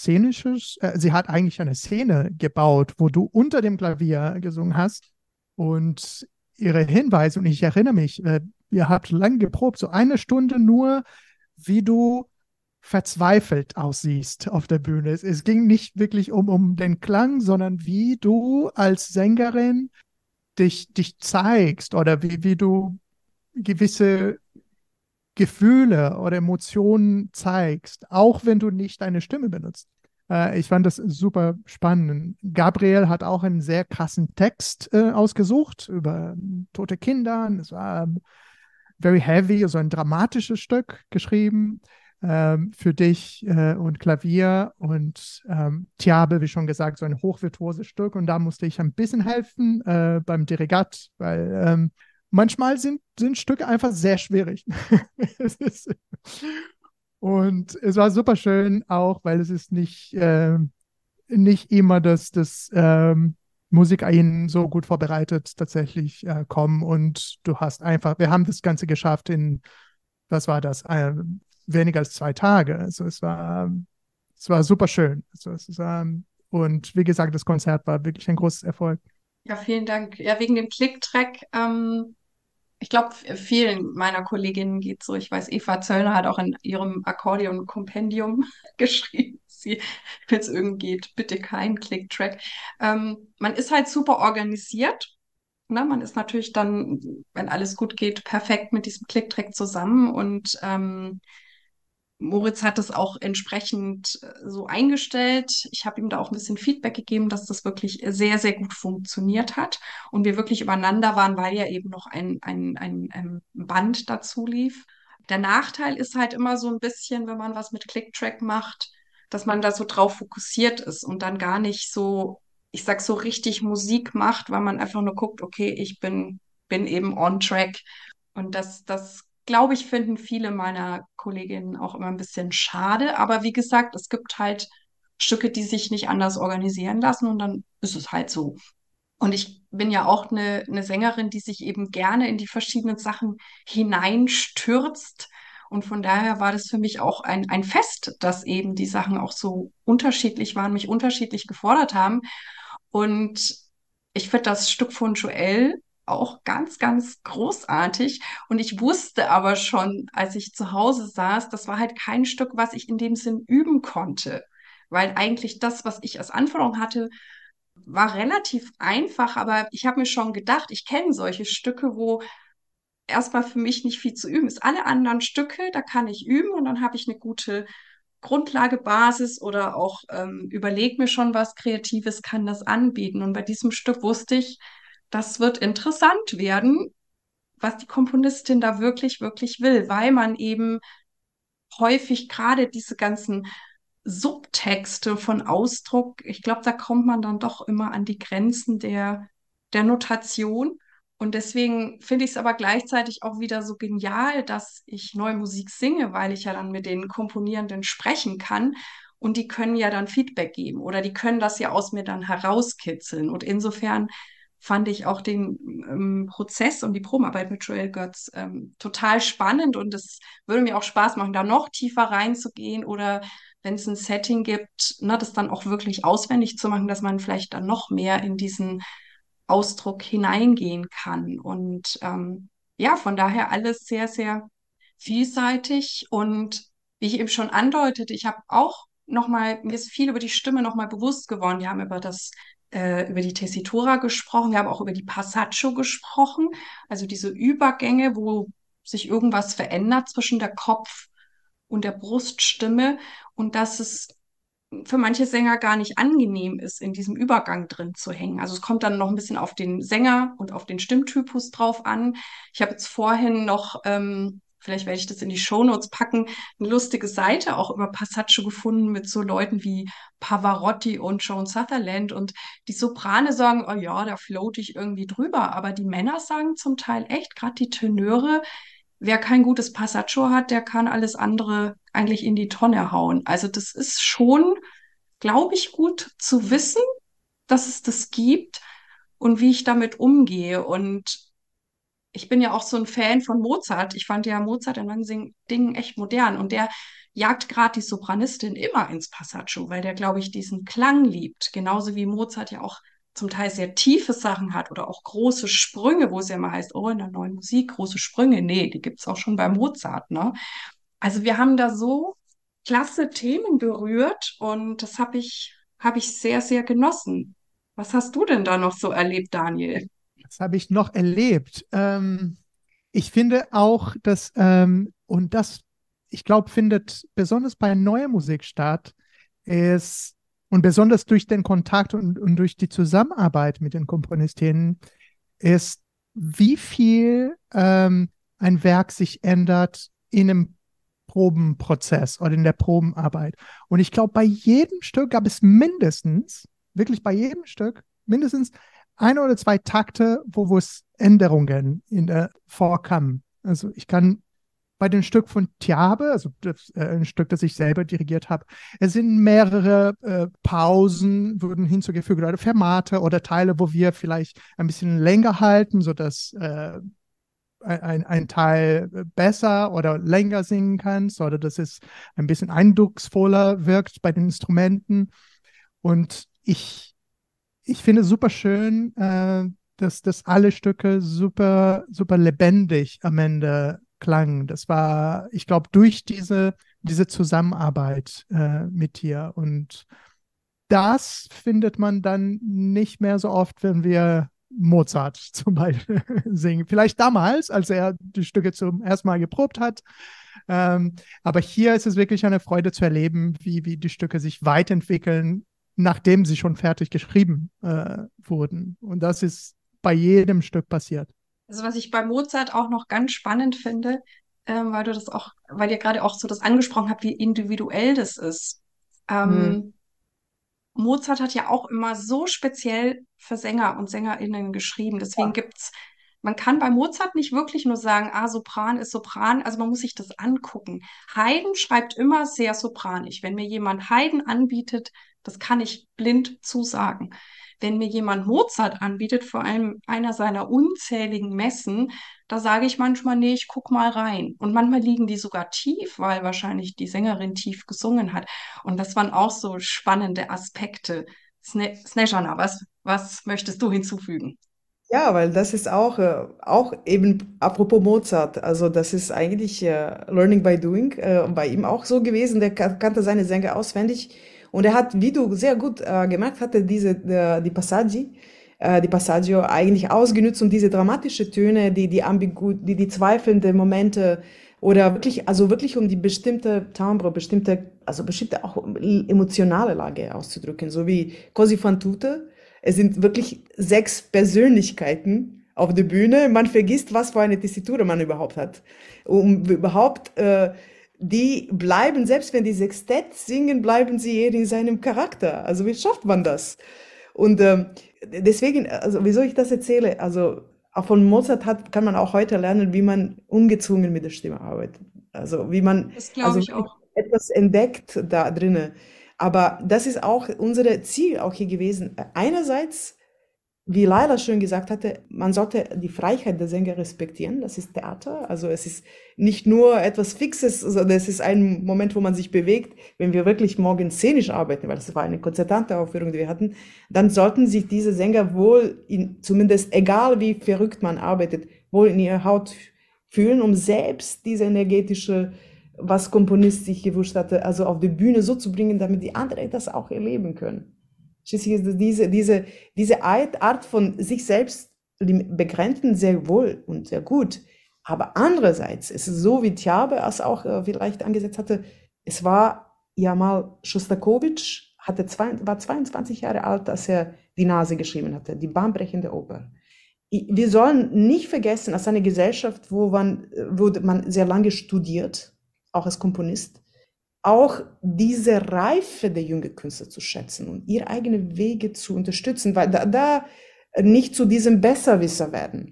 sie hat eigentlich eine Szene gebaut, wo du unter dem Klavier gesungen hast und ihre Hinweise, und ich erinnere mich, ihr habt lange geprobt, so eine Stunde nur, wie du verzweifelt aussiehst auf der Bühne. Es ging nicht wirklich um den Klang, sondern wie du als Sängerin dich zeigst oder wie du gewisse Gefühle oder Emotionen zeigst, auch wenn du nicht deine Stimme benutzt. Ich fand das super spannend. Gabriel hat auch einen sehr krassen Text ausgesucht über tote Kinder. Es war very heavy, also ein dramatisches Stück geschrieben für dich und Klavier und Tjabe, wie schon gesagt, so ein hochvirtuoses Stück. Und da musste ich ein bisschen helfen beim Dirigat, weil manchmal sind Stücke einfach sehr schwierig. Und es war super schön auch, weil es ist nicht immer, dass das MusikerInnen so gut vorbereitet tatsächlich kommen und wir haben das Ganze geschafft was war das, weniger als 2 Tage. Also es war super schön. Und wie gesagt, das Konzert war wirklich ein großes Erfolg. Ja, vielen Dank. Ja, wegen dem Click-Track. Ich glaube, vielen meiner Kolleginnen geht so. Ich weiß, Eva Zöllner hat auch in ihrem Akkordeon-Kompendium geschrieben, wenn es irgendwie geht, bitte kein Click-Track. Man ist halt super organisiert. Ne? Man ist natürlich dann, wenn alles gut geht, perfekt mit diesem Click-Track zusammen und Moritz hat es auch entsprechend so eingestellt. Ich habe ihm da auch ein bisschen Feedback gegeben, dass das wirklich sehr, sehr gut funktioniert hat und wir wirklich übereinander waren, weil ja eben noch ein Band dazu lief. Der Nachteil ist halt immer so ein bisschen, wenn man was mit Click-Track macht, dass man da so drauf fokussiert ist und dann gar nicht so, ich sag so richtig Musik macht, weil man einfach nur guckt, okay, ich bin eben on track. Und das glaube ich, finden viele meiner Kolleginnen auch immer ein bisschen schade. Aber wie gesagt, es gibt halt Stücke, die sich nicht anders organisieren lassen und dann ist es halt so. Und ich bin ja auch eine Sängerin, die sich eben gerne in die verschiedenen Sachen hineinstürzt. Und von daher war das für mich auch ein Fest, dass eben die Sachen auch so unterschiedlich waren, mich unterschiedlich gefordert haben. Und ich finde das Stück von Joelle auch ganz, ganz großartig. Und ich wusste aber schon, als ich zu Hause saß, das war halt kein Stück, was ich in dem Sinn üben konnte. Weil eigentlich das, was ich als Anforderung hatte, war relativ einfach, aber ich habe mir schon gedacht, ich kenne solche Stücke, wo erstmal für mich nicht viel zu üben ist. Alle anderen Stücke, da kann ich üben und dann habe ich eine gute Grundlage, Basis oder auch überlege mir schon was Kreatives, kann das anbieten. Und bei diesem Stück wusste ich, das wird interessant werden, was die Komponistin da wirklich, wirklich will, weil man eben häufig gerade diese ganzen Subtexte von Ausdruck, ich glaube, da kommt man dann doch immer an die Grenzen der Notation. Und deswegen finde ich es aber gleichzeitig auch wieder so genial, dass ich neue Musik singe, weil ich ja dann mit den Komponierenden sprechen kann und die können ja dann Feedback geben oder die können das ja aus mir dann herauskitzeln. Und insofern fand ich auch den Prozess und die Probenarbeit mit Joel Götz total spannend und es würde mir auch Spaß machen, da noch tiefer reinzugehen oder wenn es ein Setting gibt, ne, das dann auch wirklich auswendig zu machen, dass man vielleicht dann noch mehr in diesen Ausdruck hineingehen kann. Und ja, von daher alles sehr, sehr vielseitig. Und wie ich eben schon andeutete, ich habe auch nochmal, mir ist viel über die Stimme nochmal bewusst geworden. Wir haben über die Tessitura gesprochen, wir haben auch über die Passaggio gesprochen, also diese Übergänge, wo sich irgendwas verändert zwischen der Kopf- und der Bruststimme und dass es für manche Sänger gar nicht angenehm ist, in diesem Übergang drin zu hängen. Also es kommt dann noch ein bisschen auf den Sänger und auf den Stimmtypus drauf an. Ich habe jetzt vorhin noch, vielleicht werde ich das in die Shownotes packen, eine lustige Seite auch über Passaggio gefunden mit so Leuten wie Pavarotti und Joan Sutherland und die Soprane sagen, oh ja, da float ich irgendwie drüber, aber die Männer sagen zum Teil echt, gerade die Tenöre, wer kein gutes Passaggio hat, der kann alles andere eigentlich in die Tonne hauen. Also das ist schon, glaube ich, gut zu wissen, dass es das gibt und wie ich damit umgehe. Und ich bin ja auch so ein Fan von Mozart. Ich fand ja Mozart in manchen Dingen echt modern und der jagt gerade die Sopranistin immer ins Passaggio, weil der, glaube ich, diesen Klang liebt. Genauso wie Mozart ja auch zum Teil sehr tiefe Sachen hat oder auch große Sprünge, wo es ja immer heißt, oh, in der neuen Musik große Sprünge. Nee, die gibt es auch schon bei Mozart, ne? Also wir haben da so klasse Themen berührt und das hab ich sehr, sehr genossen. Was hast du denn da noch so erlebt, Daniel? Das habe ich noch erlebt. Ich finde auch, und das, ich glaube, findet besonders bei neuer Musik statt, ist, und besonders durch den Kontakt und durch die Zusammenarbeit mit den Komponistinnen, ist, wie viel ein Werk sich ändert in einem Probenprozess oder in der Probenarbeit. Und ich glaube, bei jedem Stück gab es mindestens, wirklich bei jedem Stück, mindestens ein oder zwei Takte, wo es Änderungen vorkamen. Also ich kann bei dem Stück von Tiabe, also ein Stück, das ich selber dirigiert habe, es sind mehrere Pausen, wurden hinzugefügt oder Fermate oder Teile, wo wir vielleicht ein bisschen länger halten, sodass ein Teil besser oder länger singen kannst oder dass es ein bisschen eindrucksvoller wirkt bei den Instrumenten. Und ich finde es super schön, dass alle Stücke super, super lebendig am Ende klangen. Das war, ich glaube, durch diese Zusammenarbeit mit dir. Und das findet man dann nicht mehr so oft, wenn wir Mozart zum Beispiel singen. Vielleicht damals, als er die Stücke zum ersten Mal geprobt hat. Aber hier ist es wirklich eine Freude zu erleben, wie die Stücke sich weiterentwickeln, nachdem sie schon fertig geschrieben wurden. Und das ist bei jedem Stück passiert. Also was ich bei Mozart auch noch ganz spannend finde, weil ihr gerade auch so das angesprochen habt, wie individuell das ist. Hm. Mozart hat ja auch immer so speziell für Sänger und SängerInnen geschrieben. Deswegen man kann bei Mozart nicht wirklich nur sagen, ah, Sopran ist Sopran. Also man muss sich das angucken. Haydn schreibt immer sehr sopranisch. Wenn mir jemand Haydn anbietet, das kann ich blind zusagen. Wenn mir jemand Mozart anbietet, vor allem einer seiner unzähligen Messen, da sage ich manchmal, nee, ich guck mal rein. Und manchmal liegen die sogar tief, weil wahrscheinlich die Sängerin tief gesungen hat. Und das waren auch so spannende Aspekte. Snejana, was möchtest du hinzufügen? Ja, weil das ist auch eben apropos Mozart, also das ist eigentlich Learning by Doing, bei ihm auch so gewesen, der kannte seine Sänger auswendig und er hat, wie du sehr gut gemerkt hatte, die Passaggio eigentlich ausgenutzt, um diese dramatische Töne, die zweifelnde Momente oder wirklich, also wirklich um die bestimmte Timbre, also bestimmte auch emotionale Lage auszudrücken, so wie Così fan tutte. Es sind wirklich 6 Persönlichkeiten auf der Bühne. Man vergisst, was für eine Tessitur man überhaupt hat. Um überhaupt die bleiben, selbst wenn die Sextett singen, bleiben sie jeder in seinem Charakter. Also wie schafft man das? Und deswegen, also wieso ich das erzähle, also auch von Mozart kann man auch heute lernen, wie man ungezwungen mit der Stimme arbeitet. Also wie man Das also glaube ich wirklich auch. etwas entdeckt da drinnen. Aber das ist auch unser Ziel auch hier gewesen. Einerseits, wie Laila schön gesagt hatte, man sollte die Freiheit der Sänger respektieren. Das ist Theater. Also es ist nicht nur etwas Fixes, sondern es ist ein Moment, wo man sich bewegt. Wenn wir wirklich morgen szenisch arbeiten, weil das war eine konzertante Aufführung, die wir hatten, dann sollten sich diese Sänger wohl, zumindest egal wie verrückt man arbeitet, wohl in ihrer Haut fühlen, um selbst diese energetische, was Komponist sich gewünscht hatte, also auf die Bühne so zu bringen, damit die anderen das auch erleben können. Schließlich ist diese Art von sich selbst begrenzen sehr wohl und sehr gut. Aber andererseits ist es so, wie Tjabe es auch vielleicht angesetzt hatte, es war ja mal Schostakowitsch, war 22 Jahre alt, als er die Nase geschrieben hatte, die bahnbrechende Oper. Wir sollen nicht vergessen, als eine Gesellschaft, wo man sehr lange studiert, auch als Komponist, auch diese Reife der jungen Künstler zu schätzen und ihre eigenen Wege zu unterstützen, weil da nicht zu diesem Besserwisser werden.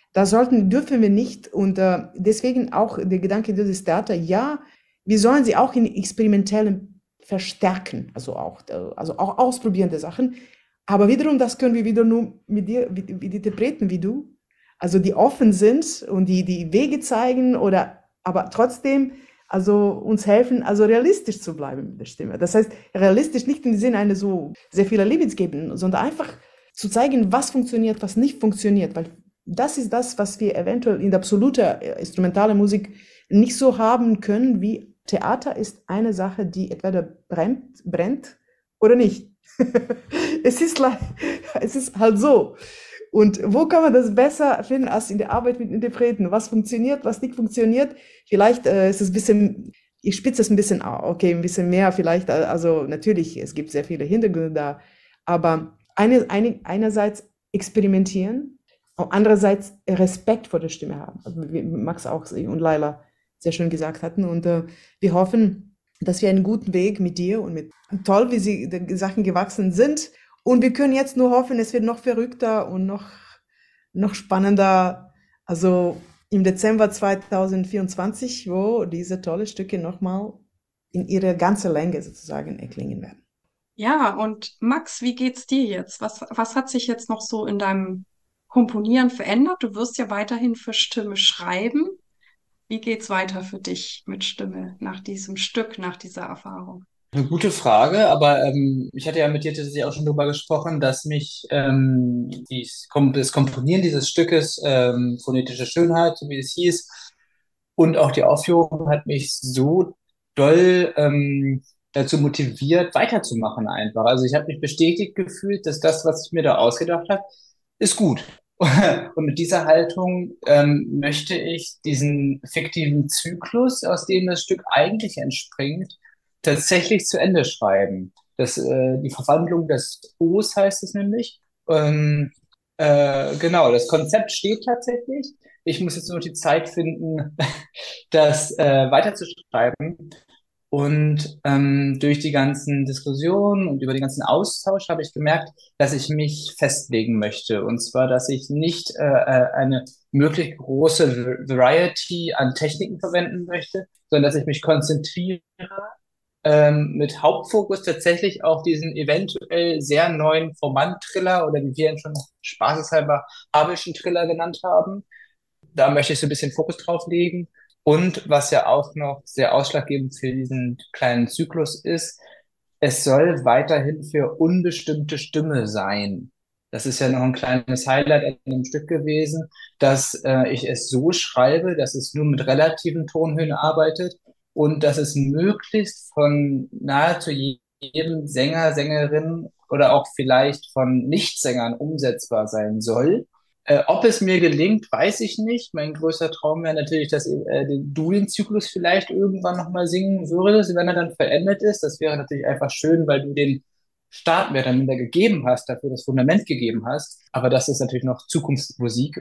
Dürfen wir nicht, und deswegen auch der Gedanke dieses Theater, ja, wir sollen sie auch in experimentellen verstärken, also auch ausprobierende Sachen, aber wiederum, das können wir wieder nur mit dir, wie die Interpreten wie du, also die offen sind und die Wege zeigen, aber trotzdem also uns helfen, also realistisch zu bleiben mit der Stimme. Das heißt, realistisch nicht im Sinne eines so sehr vieler Limits geben, sondern einfach zu zeigen, was funktioniert, was nicht funktioniert, weil das ist das, was wir eventuell in der absoluten instrumentalen Musik nicht so haben können, wie Theater ist eine Sache, die entweder brennt oder nicht. Es ist halt so. Und wo kann man das besser finden als in der Arbeit mit Interpreten? Was funktioniert, was nicht funktioniert? Vielleicht ist es ein bisschen, ich spitze es ein bisschen, okay, ein bisschen mehr vielleicht. Also natürlich, es gibt sehr viele Hintergründe da. Aber einerseits experimentieren und andererseits Respekt vor der Stimme haben. Also wie Max auch und Laila sehr schön gesagt hatten. Und wir hoffen, dass wir einen guten Weg mit dir und mit toll, wie die Sachen gewachsen sind. Und wir können jetzt nur hoffen, es wird noch verrückter und noch spannender. Also im Dezember 2024, wo diese tolle Stücke nochmal in ihrer ganzen Länge sozusagen erklingen werden. Ja, und Max, wie geht's dir jetzt? Was hat sich jetzt noch so in deinem Komponieren verändert? Du wirst ja weiterhin für Stimme schreiben. Wie geht's weiter für dich mit Stimme nach diesem Stück, nach dieser Erfahrung? Eine gute Frage, aber ich hatte ja mit dir tatsächlich auch schon darüber gesprochen, dass mich das Komponieren dieses Stückes, phonetische Schönheit, so wie es hieß, und auch die Aufführung hat mich so doll dazu motiviert, weiterzumachen einfach. Also ich habe mich bestätigt gefühlt, dass das, was ich mir da ausgedacht habe, ist gut. Und mit dieser Haltung möchte ich diesen fiktiven Zyklus, aus dem das Stück eigentlich entspringt, tatsächlich zu Ende schreiben. Die Verwandlung des O's heißt es nämlich. Genau, das Konzept steht tatsächlich. Ich muss jetzt nur die Zeit finden, das weiterzuschreiben. Und durch die ganzen Diskussionen und über den ganzen Austausch habe ich gemerkt, dass ich mich festlegen möchte. Und zwar, dass ich nicht eine möglichst große Variety an Techniken verwenden möchte, sondern dass ich mich konzentriere mit Hauptfokus tatsächlich auf diesen eventuell sehr neuen Formant-Triller oder wie wir ihn schon spaßeshalber Abelschen Triller genannt haben. Da möchte ich so ein bisschen Fokus drauf legen. Und was ja auch noch sehr ausschlaggebend für diesen kleinen Zyklus ist, es soll weiterhin für unbestimmte Stimme sein. Das ist ja noch ein kleines Highlight in dem Stück gewesen, dass ich es so schreibe, dass es nur mit relativen Tonhöhen arbeitet und dass es möglichst von nahezu jedem Sänger, Sängerin oder auch vielleicht von Nichtsängern umsetzbar sein soll. Ob es mir gelingt, weiß ich nicht. Mein größter Traum wäre natürlich, dass du den Zyklus vielleicht irgendwann nochmal singen würdest, wenn er dann vollendet ist. Das wäre natürlich einfach schön, weil du den Start mehr oder minder gegeben hast, dafür das Fundament gegeben hast. Aber das ist natürlich noch Zukunftsmusik.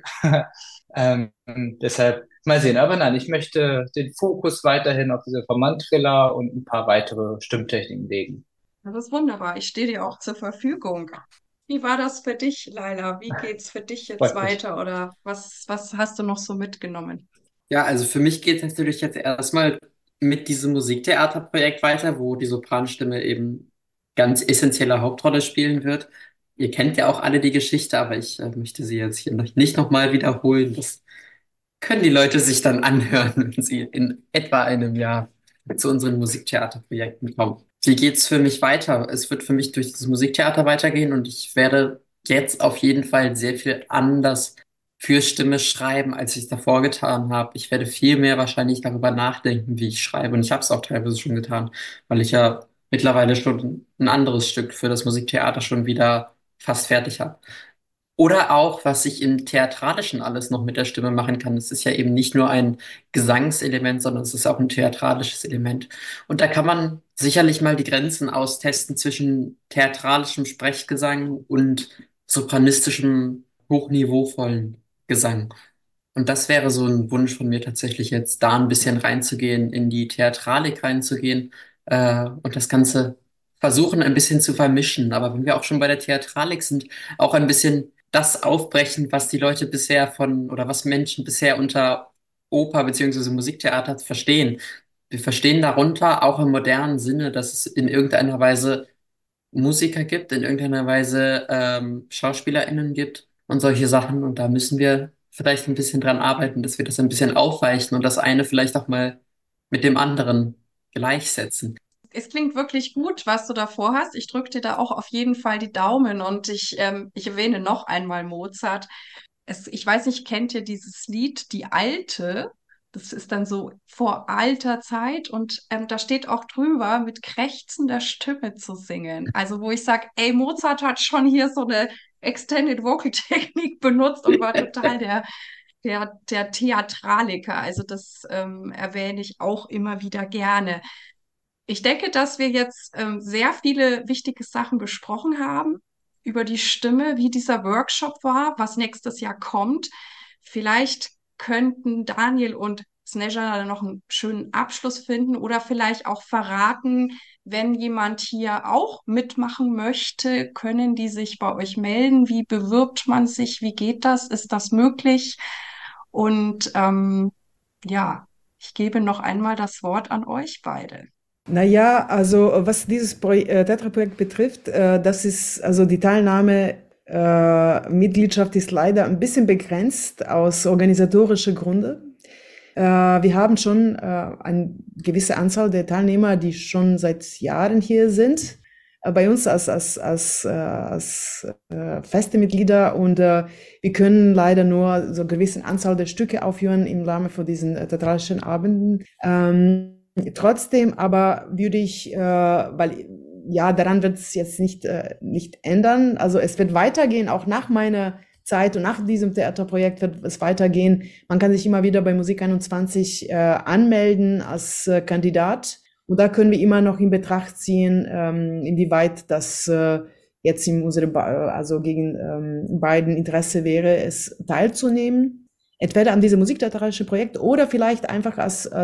ähm, Deshalb mal sehen. Aber nein, ich möchte den Fokus weiterhin auf diese Formant-Triller und ein paar weitere Stimmtechniken legen. Das ist wunderbar. Ich stehe dir auch zur Verfügung. Wie war das für dich, Laila? Wie geht's für dich jetzt Freut mich. weiter oder was hast du noch so mitgenommen? Ja, also für mich geht es natürlich jetzt erstmal mit diesem Musiktheaterprojekt weiter, wo die Sopranstimme eben ganz essentielle Hauptrolle spielen wird. Ihr kennt ja auch alle die Geschichte, aber ich möchte sie jetzt hier nicht nochmal wiederholen. Das können die Leute sich dann anhören, wenn sie in etwa einem Jahr zu unseren Musiktheaterprojekten kommen. Wie geht's für mich weiter? Es wird für mich durch das Musiktheater weitergehen und ich werde jetzt auf jeden Fall sehr viel anders für Stimme schreiben, als ich es davor getan habe. Ich werde viel mehr wahrscheinlich darüber nachdenken, wie ich schreibe. Und ich habe es auch teilweise schon getan, weil ich ja mittlerweile schon ein anderes Stück für das Musiktheater schon wieder fast fertig habe. Oder auch, was ich im Theatralischen alles noch mit der Stimme machen kann. Es ist ja eben nicht nur ein Gesangselement, sondern es ist auch ein theatralisches Element. Und da kann man sicherlich mal die Grenzen austesten zwischen theatralischem Sprechgesang und sopranistischem, hochniveauvollen Gesang. Und das wäre so ein Wunsch von mir tatsächlich jetzt, da ein bisschen reinzugehen, in die Theatralik reinzugehen, und das Ganze versuchen ein bisschen zu vermischen. Aber wenn wir auch schon bei der Theatralik sind, auch ein bisschen das aufbrechen, was die Leute bisher von oder was Menschen bisher unter Oper beziehungsweise Musiktheater verstehen. Wir verstehen darunter auch im modernen Sinne, dass es in irgendeiner Weise Musiker gibt, in irgendeiner Weise SchauspielerInnen gibt und solche Sachen. Und da müssen wir vielleicht ein bisschen dran arbeiten, dass wir das ein bisschen aufweichen und das eine vielleicht auch mal mit dem anderen gleichsetzen. Es klingt wirklich gut, was du da vorhast. Ich drücke dir da auch auf jeden Fall die Daumen und ich erwähne noch einmal Mozart. Ich weiß nicht, kennt ihr dieses Lied, Die Alte? Das ist dann so vor alter Zeit und da steht auch drüber, mit krächzender Stimme zu singen. Also wo ich sage, ey, Mozart hat schon hier so eine Extended Vocal Technik benutzt und war total der Theatraliker. Also das erwähne ich auch immer wieder gerne. Ich denke, dass wir jetzt sehr viele wichtige Sachen besprochen haben über die Stimme, wie dieser Workshop war, was nächstes Jahr kommt. Vielleicht könnten Daniel und Snezha noch einen schönen Abschluss finden oder vielleicht auch verraten, wenn jemand hier auch mitmachen möchte, können die sich bei euch melden? Wie bewirbt man sich? Wie geht das? Ist das möglich? Und ja, ich gebe noch einmal das Wort an euch beide. Naja, also was dieses Tetra-Projekt betrifft, das ist, also die Teilnahme, Mitgliedschaft ist leider ein bisschen begrenzt aus organisatorischen Gründen. Wir haben schon eine gewisse Anzahl der Teilnehmer, die schon seit Jahren hier sind, bei uns als feste Mitglieder und wir können leider nur so eine gewisse Anzahl der Stücke aufführen im Rahmen von diesen theatralischen Abenden. Trotzdem aber würde ich, weil ja, daran wird es jetzt nicht ändern. Also es wird weitergehen, auch nach meiner Zeit und nach diesem Theaterprojekt wird es weitergehen. Man kann sich immer wieder bei Musik 21 anmelden als Kandidat. Und da können wir immer noch in Betracht ziehen, inwieweit das jetzt in unserem, also gegen beiden Interesse wäre, es teilzunehmen. Entweder an diesem musiktheatralischen Projekt oder vielleicht einfach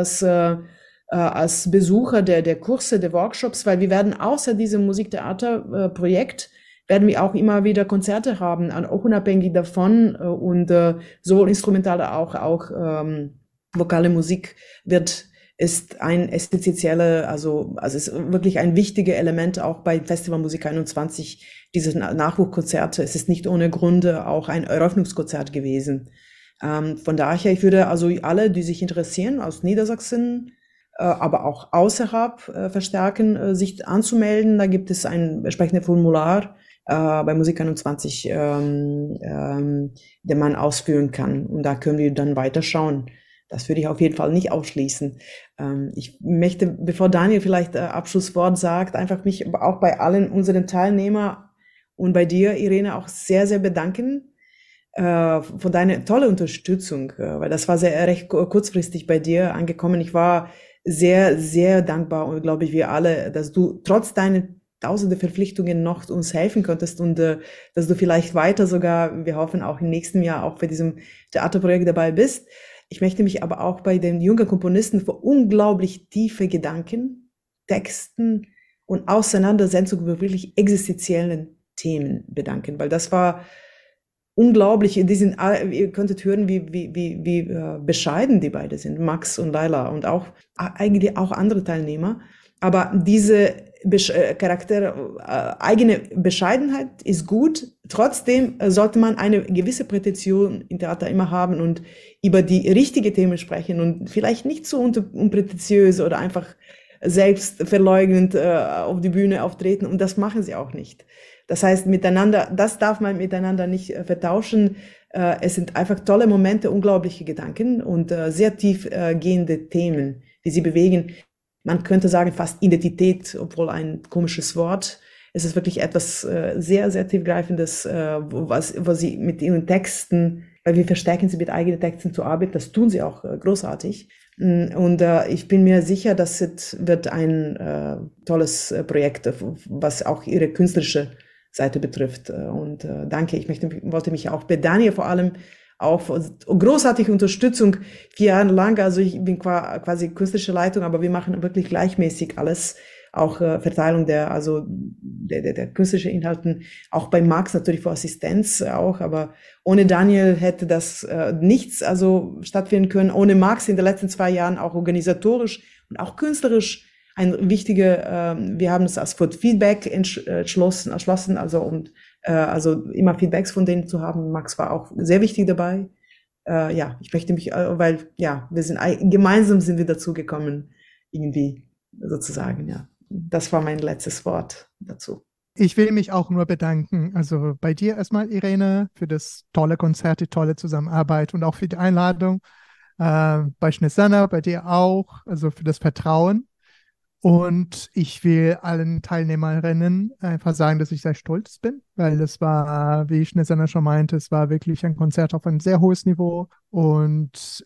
als Besucher der Kurse, der Workshops, weil wir werden außer diesem Musiktheaterprojekt werden wir auch immer wieder Konzerte haben, auch unabhängig davon und sowohl instrumentale auch vokale Musik ist ein essentieller, also ist wirklich ein wichtiges Element auch bei Festival Musik 21, diese Nachwuchskonzerte. Es ist nicht ohne Gründe auch ein Eröffnungskonzert gewesen. Von daher, ich würde also alle, die sich interessieren, aus Niedersachsen, aber auch außerhalb verstärken, sich anzumelden. Da gibt es ein entsprechendes Formular bei Musik 21, den man ausfüllen kann. Und da können wir dann weiter schauen. Das würde ich auf jeden Fall nicht ausschließen. Ich möchte, bevor Daniel vielleicht Abschlusswort sagt, einfach mich auch bei allen unseren Teilnehmern und bei dir, Irene, auch sehr, sehr bedanken für deine tolle Unterstützung, weil das war recht kurzfristig bei dir angekommen. Ich war sehr, sehr dankbar und glaube ich, wir alle, dass du trotz deiner tausende Verpflichtungen noch uns helfen konntest und dass du vielleicht weiter sogar, wir hoffen auch im nächsten Jahr auch bei diesem Theaterprojekt dabei bist. Ich möchte mich aber auch bei den jungen Komponisten für unglaublich tiefe Gedanken, Texten und Auseinandersetzungen über wirklich existenziellen Themen bedanken, weil das war unglaublich. Ihr könntet hören, wie bescheiden die beiden sind, Max und Laila und auch eigentlich auch andere Teilnehmer. Aber diese eigene Bescheidenheit ist gut. Trotzdem sollte man eine gewisse Prätension im Theater immer haben und über die richtigen Themen sprechen und vielleicht nicht so unprätentiös oder einfach selbstverleugnend auf die Bühne auftreten. Und das machen sie auch nicht. Das heißt, das darf man miteinander nicht vertauschen. Es sind einfach tolle Momente, unglaubliche Gedanken und sehr tief gehende Themen, die sie bewegen. Man könnte sagen, fast Identität, obwohl ein komisches Wort. Es ist wirklich etwas sehr, sehr tiefgreifendes, was sie mit ihren Texten, weil wir verstärken sie mit eigenen Texten zu arbeiten. Das tun sie auch großartig. Und ich bin mir sicher, dass es wird ein tolles Projekt, was auch ihre künstlerische Seite betrifft. Und danke, wollte mich auch bei Daniel vor allem auch großartige Unterstützung 4 Jahre lang. Also ich bin quasi künstlerische Leitung, aber wir machen wirklich gleichmäßig alles. Auch Verteilung der künstlerischen Inhalten, auch bei Max natürlich für Assistenz auch, aber ohne Daniel hätte das nichts stattfinden können. Ohne Max in den letzten 2 Jahren auch organisatorisch und auch künstlerisch ein wichtiger, wir haben es als Feedback erschlossen, also immer Feedbacks von denen zu haben. Max war auch sehr wichtig dabei. Ich möchte mich, weil gemeinsam sind wir dazu gekommen, irgendwie sozusagen, ja. Das war mein letztes Wort dazu. Ich will mich auch nur bedanken, also bei dir erstmal, Irene, für das tolle Konzert, die tolle Zusammenarbeit und auch für die Einladung. Bei Snezana, bei dir auch, also für das Vertrauen. Und ich will allen Teilnehmerinnen einfach sagen, dass ich sehr stolz bin, weil es war, wie Snezana schon meinte, es war wirklich ein Konzert auf ein sehr hohes Niveau. Und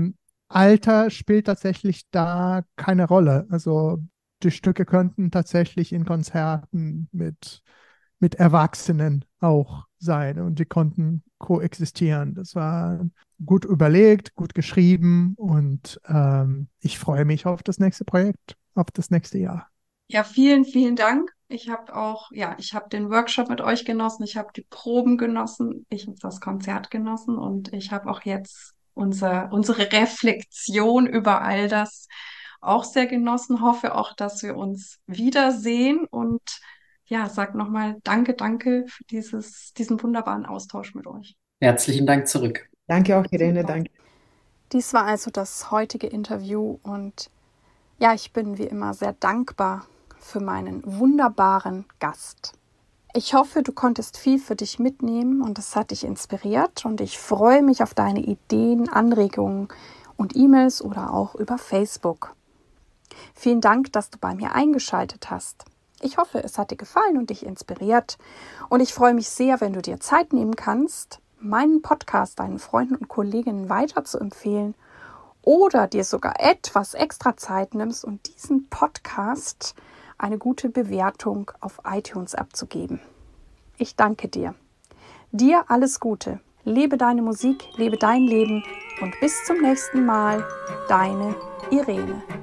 Alter spielt tatsächlich da keine Rolle. Also die Stücke könnten tatsächlich in Konzerten mit Erwachsenen auch sein und die konnten koexistieren. Das war gut überlegt, gut geschrieben und ich freue mich auf das nächste Projekt, auf das nächste Jahr. Ja, vielen, vielen Dank. Ich habe den Workshop mit euch genossen, ich habe die Proben genossen, ich habe das Konzert genossen und ich habe auch jetzt unsere Reflexion über all das auch sehr genossen. Hoffe auch, dass wir uns wiedersehen und ja, sag nochmal danke für diesen wunderbaren Austausch mit euch. Herzlichen Dank zurück. Danke auch, Irene, danke. Dies war also das heutige Interview und ja, ich bin wie immer sehr dankbar für meinen wunderbaren Gast. Ich hoffe, du konntest viel für dich mitnehmen und es hat dich inspiriert und ich freue mich auf deine Ideen, Anregungen und E-Mails oder auch über Facebook. Vielen Dank, dass du bei mir eingeschaltet hast. Ich hoffe, es hat dir gefallen und dich inspiriert und ich freue mich sehr, wenn du dir Zeit nehmen kannst, meinen Podcast deinen Freunden und Kolleginnen weiter zu empfehlen oder dir sogar etwas extra Zeit nimmst und diesen Podcast eine gute Bewertung auf iTunes abzugeben. Ich danke dir. Dir alles Gute. Lebe deine Musik, lebe dein Leben und bis zum nächsten Mal. Deine Irene.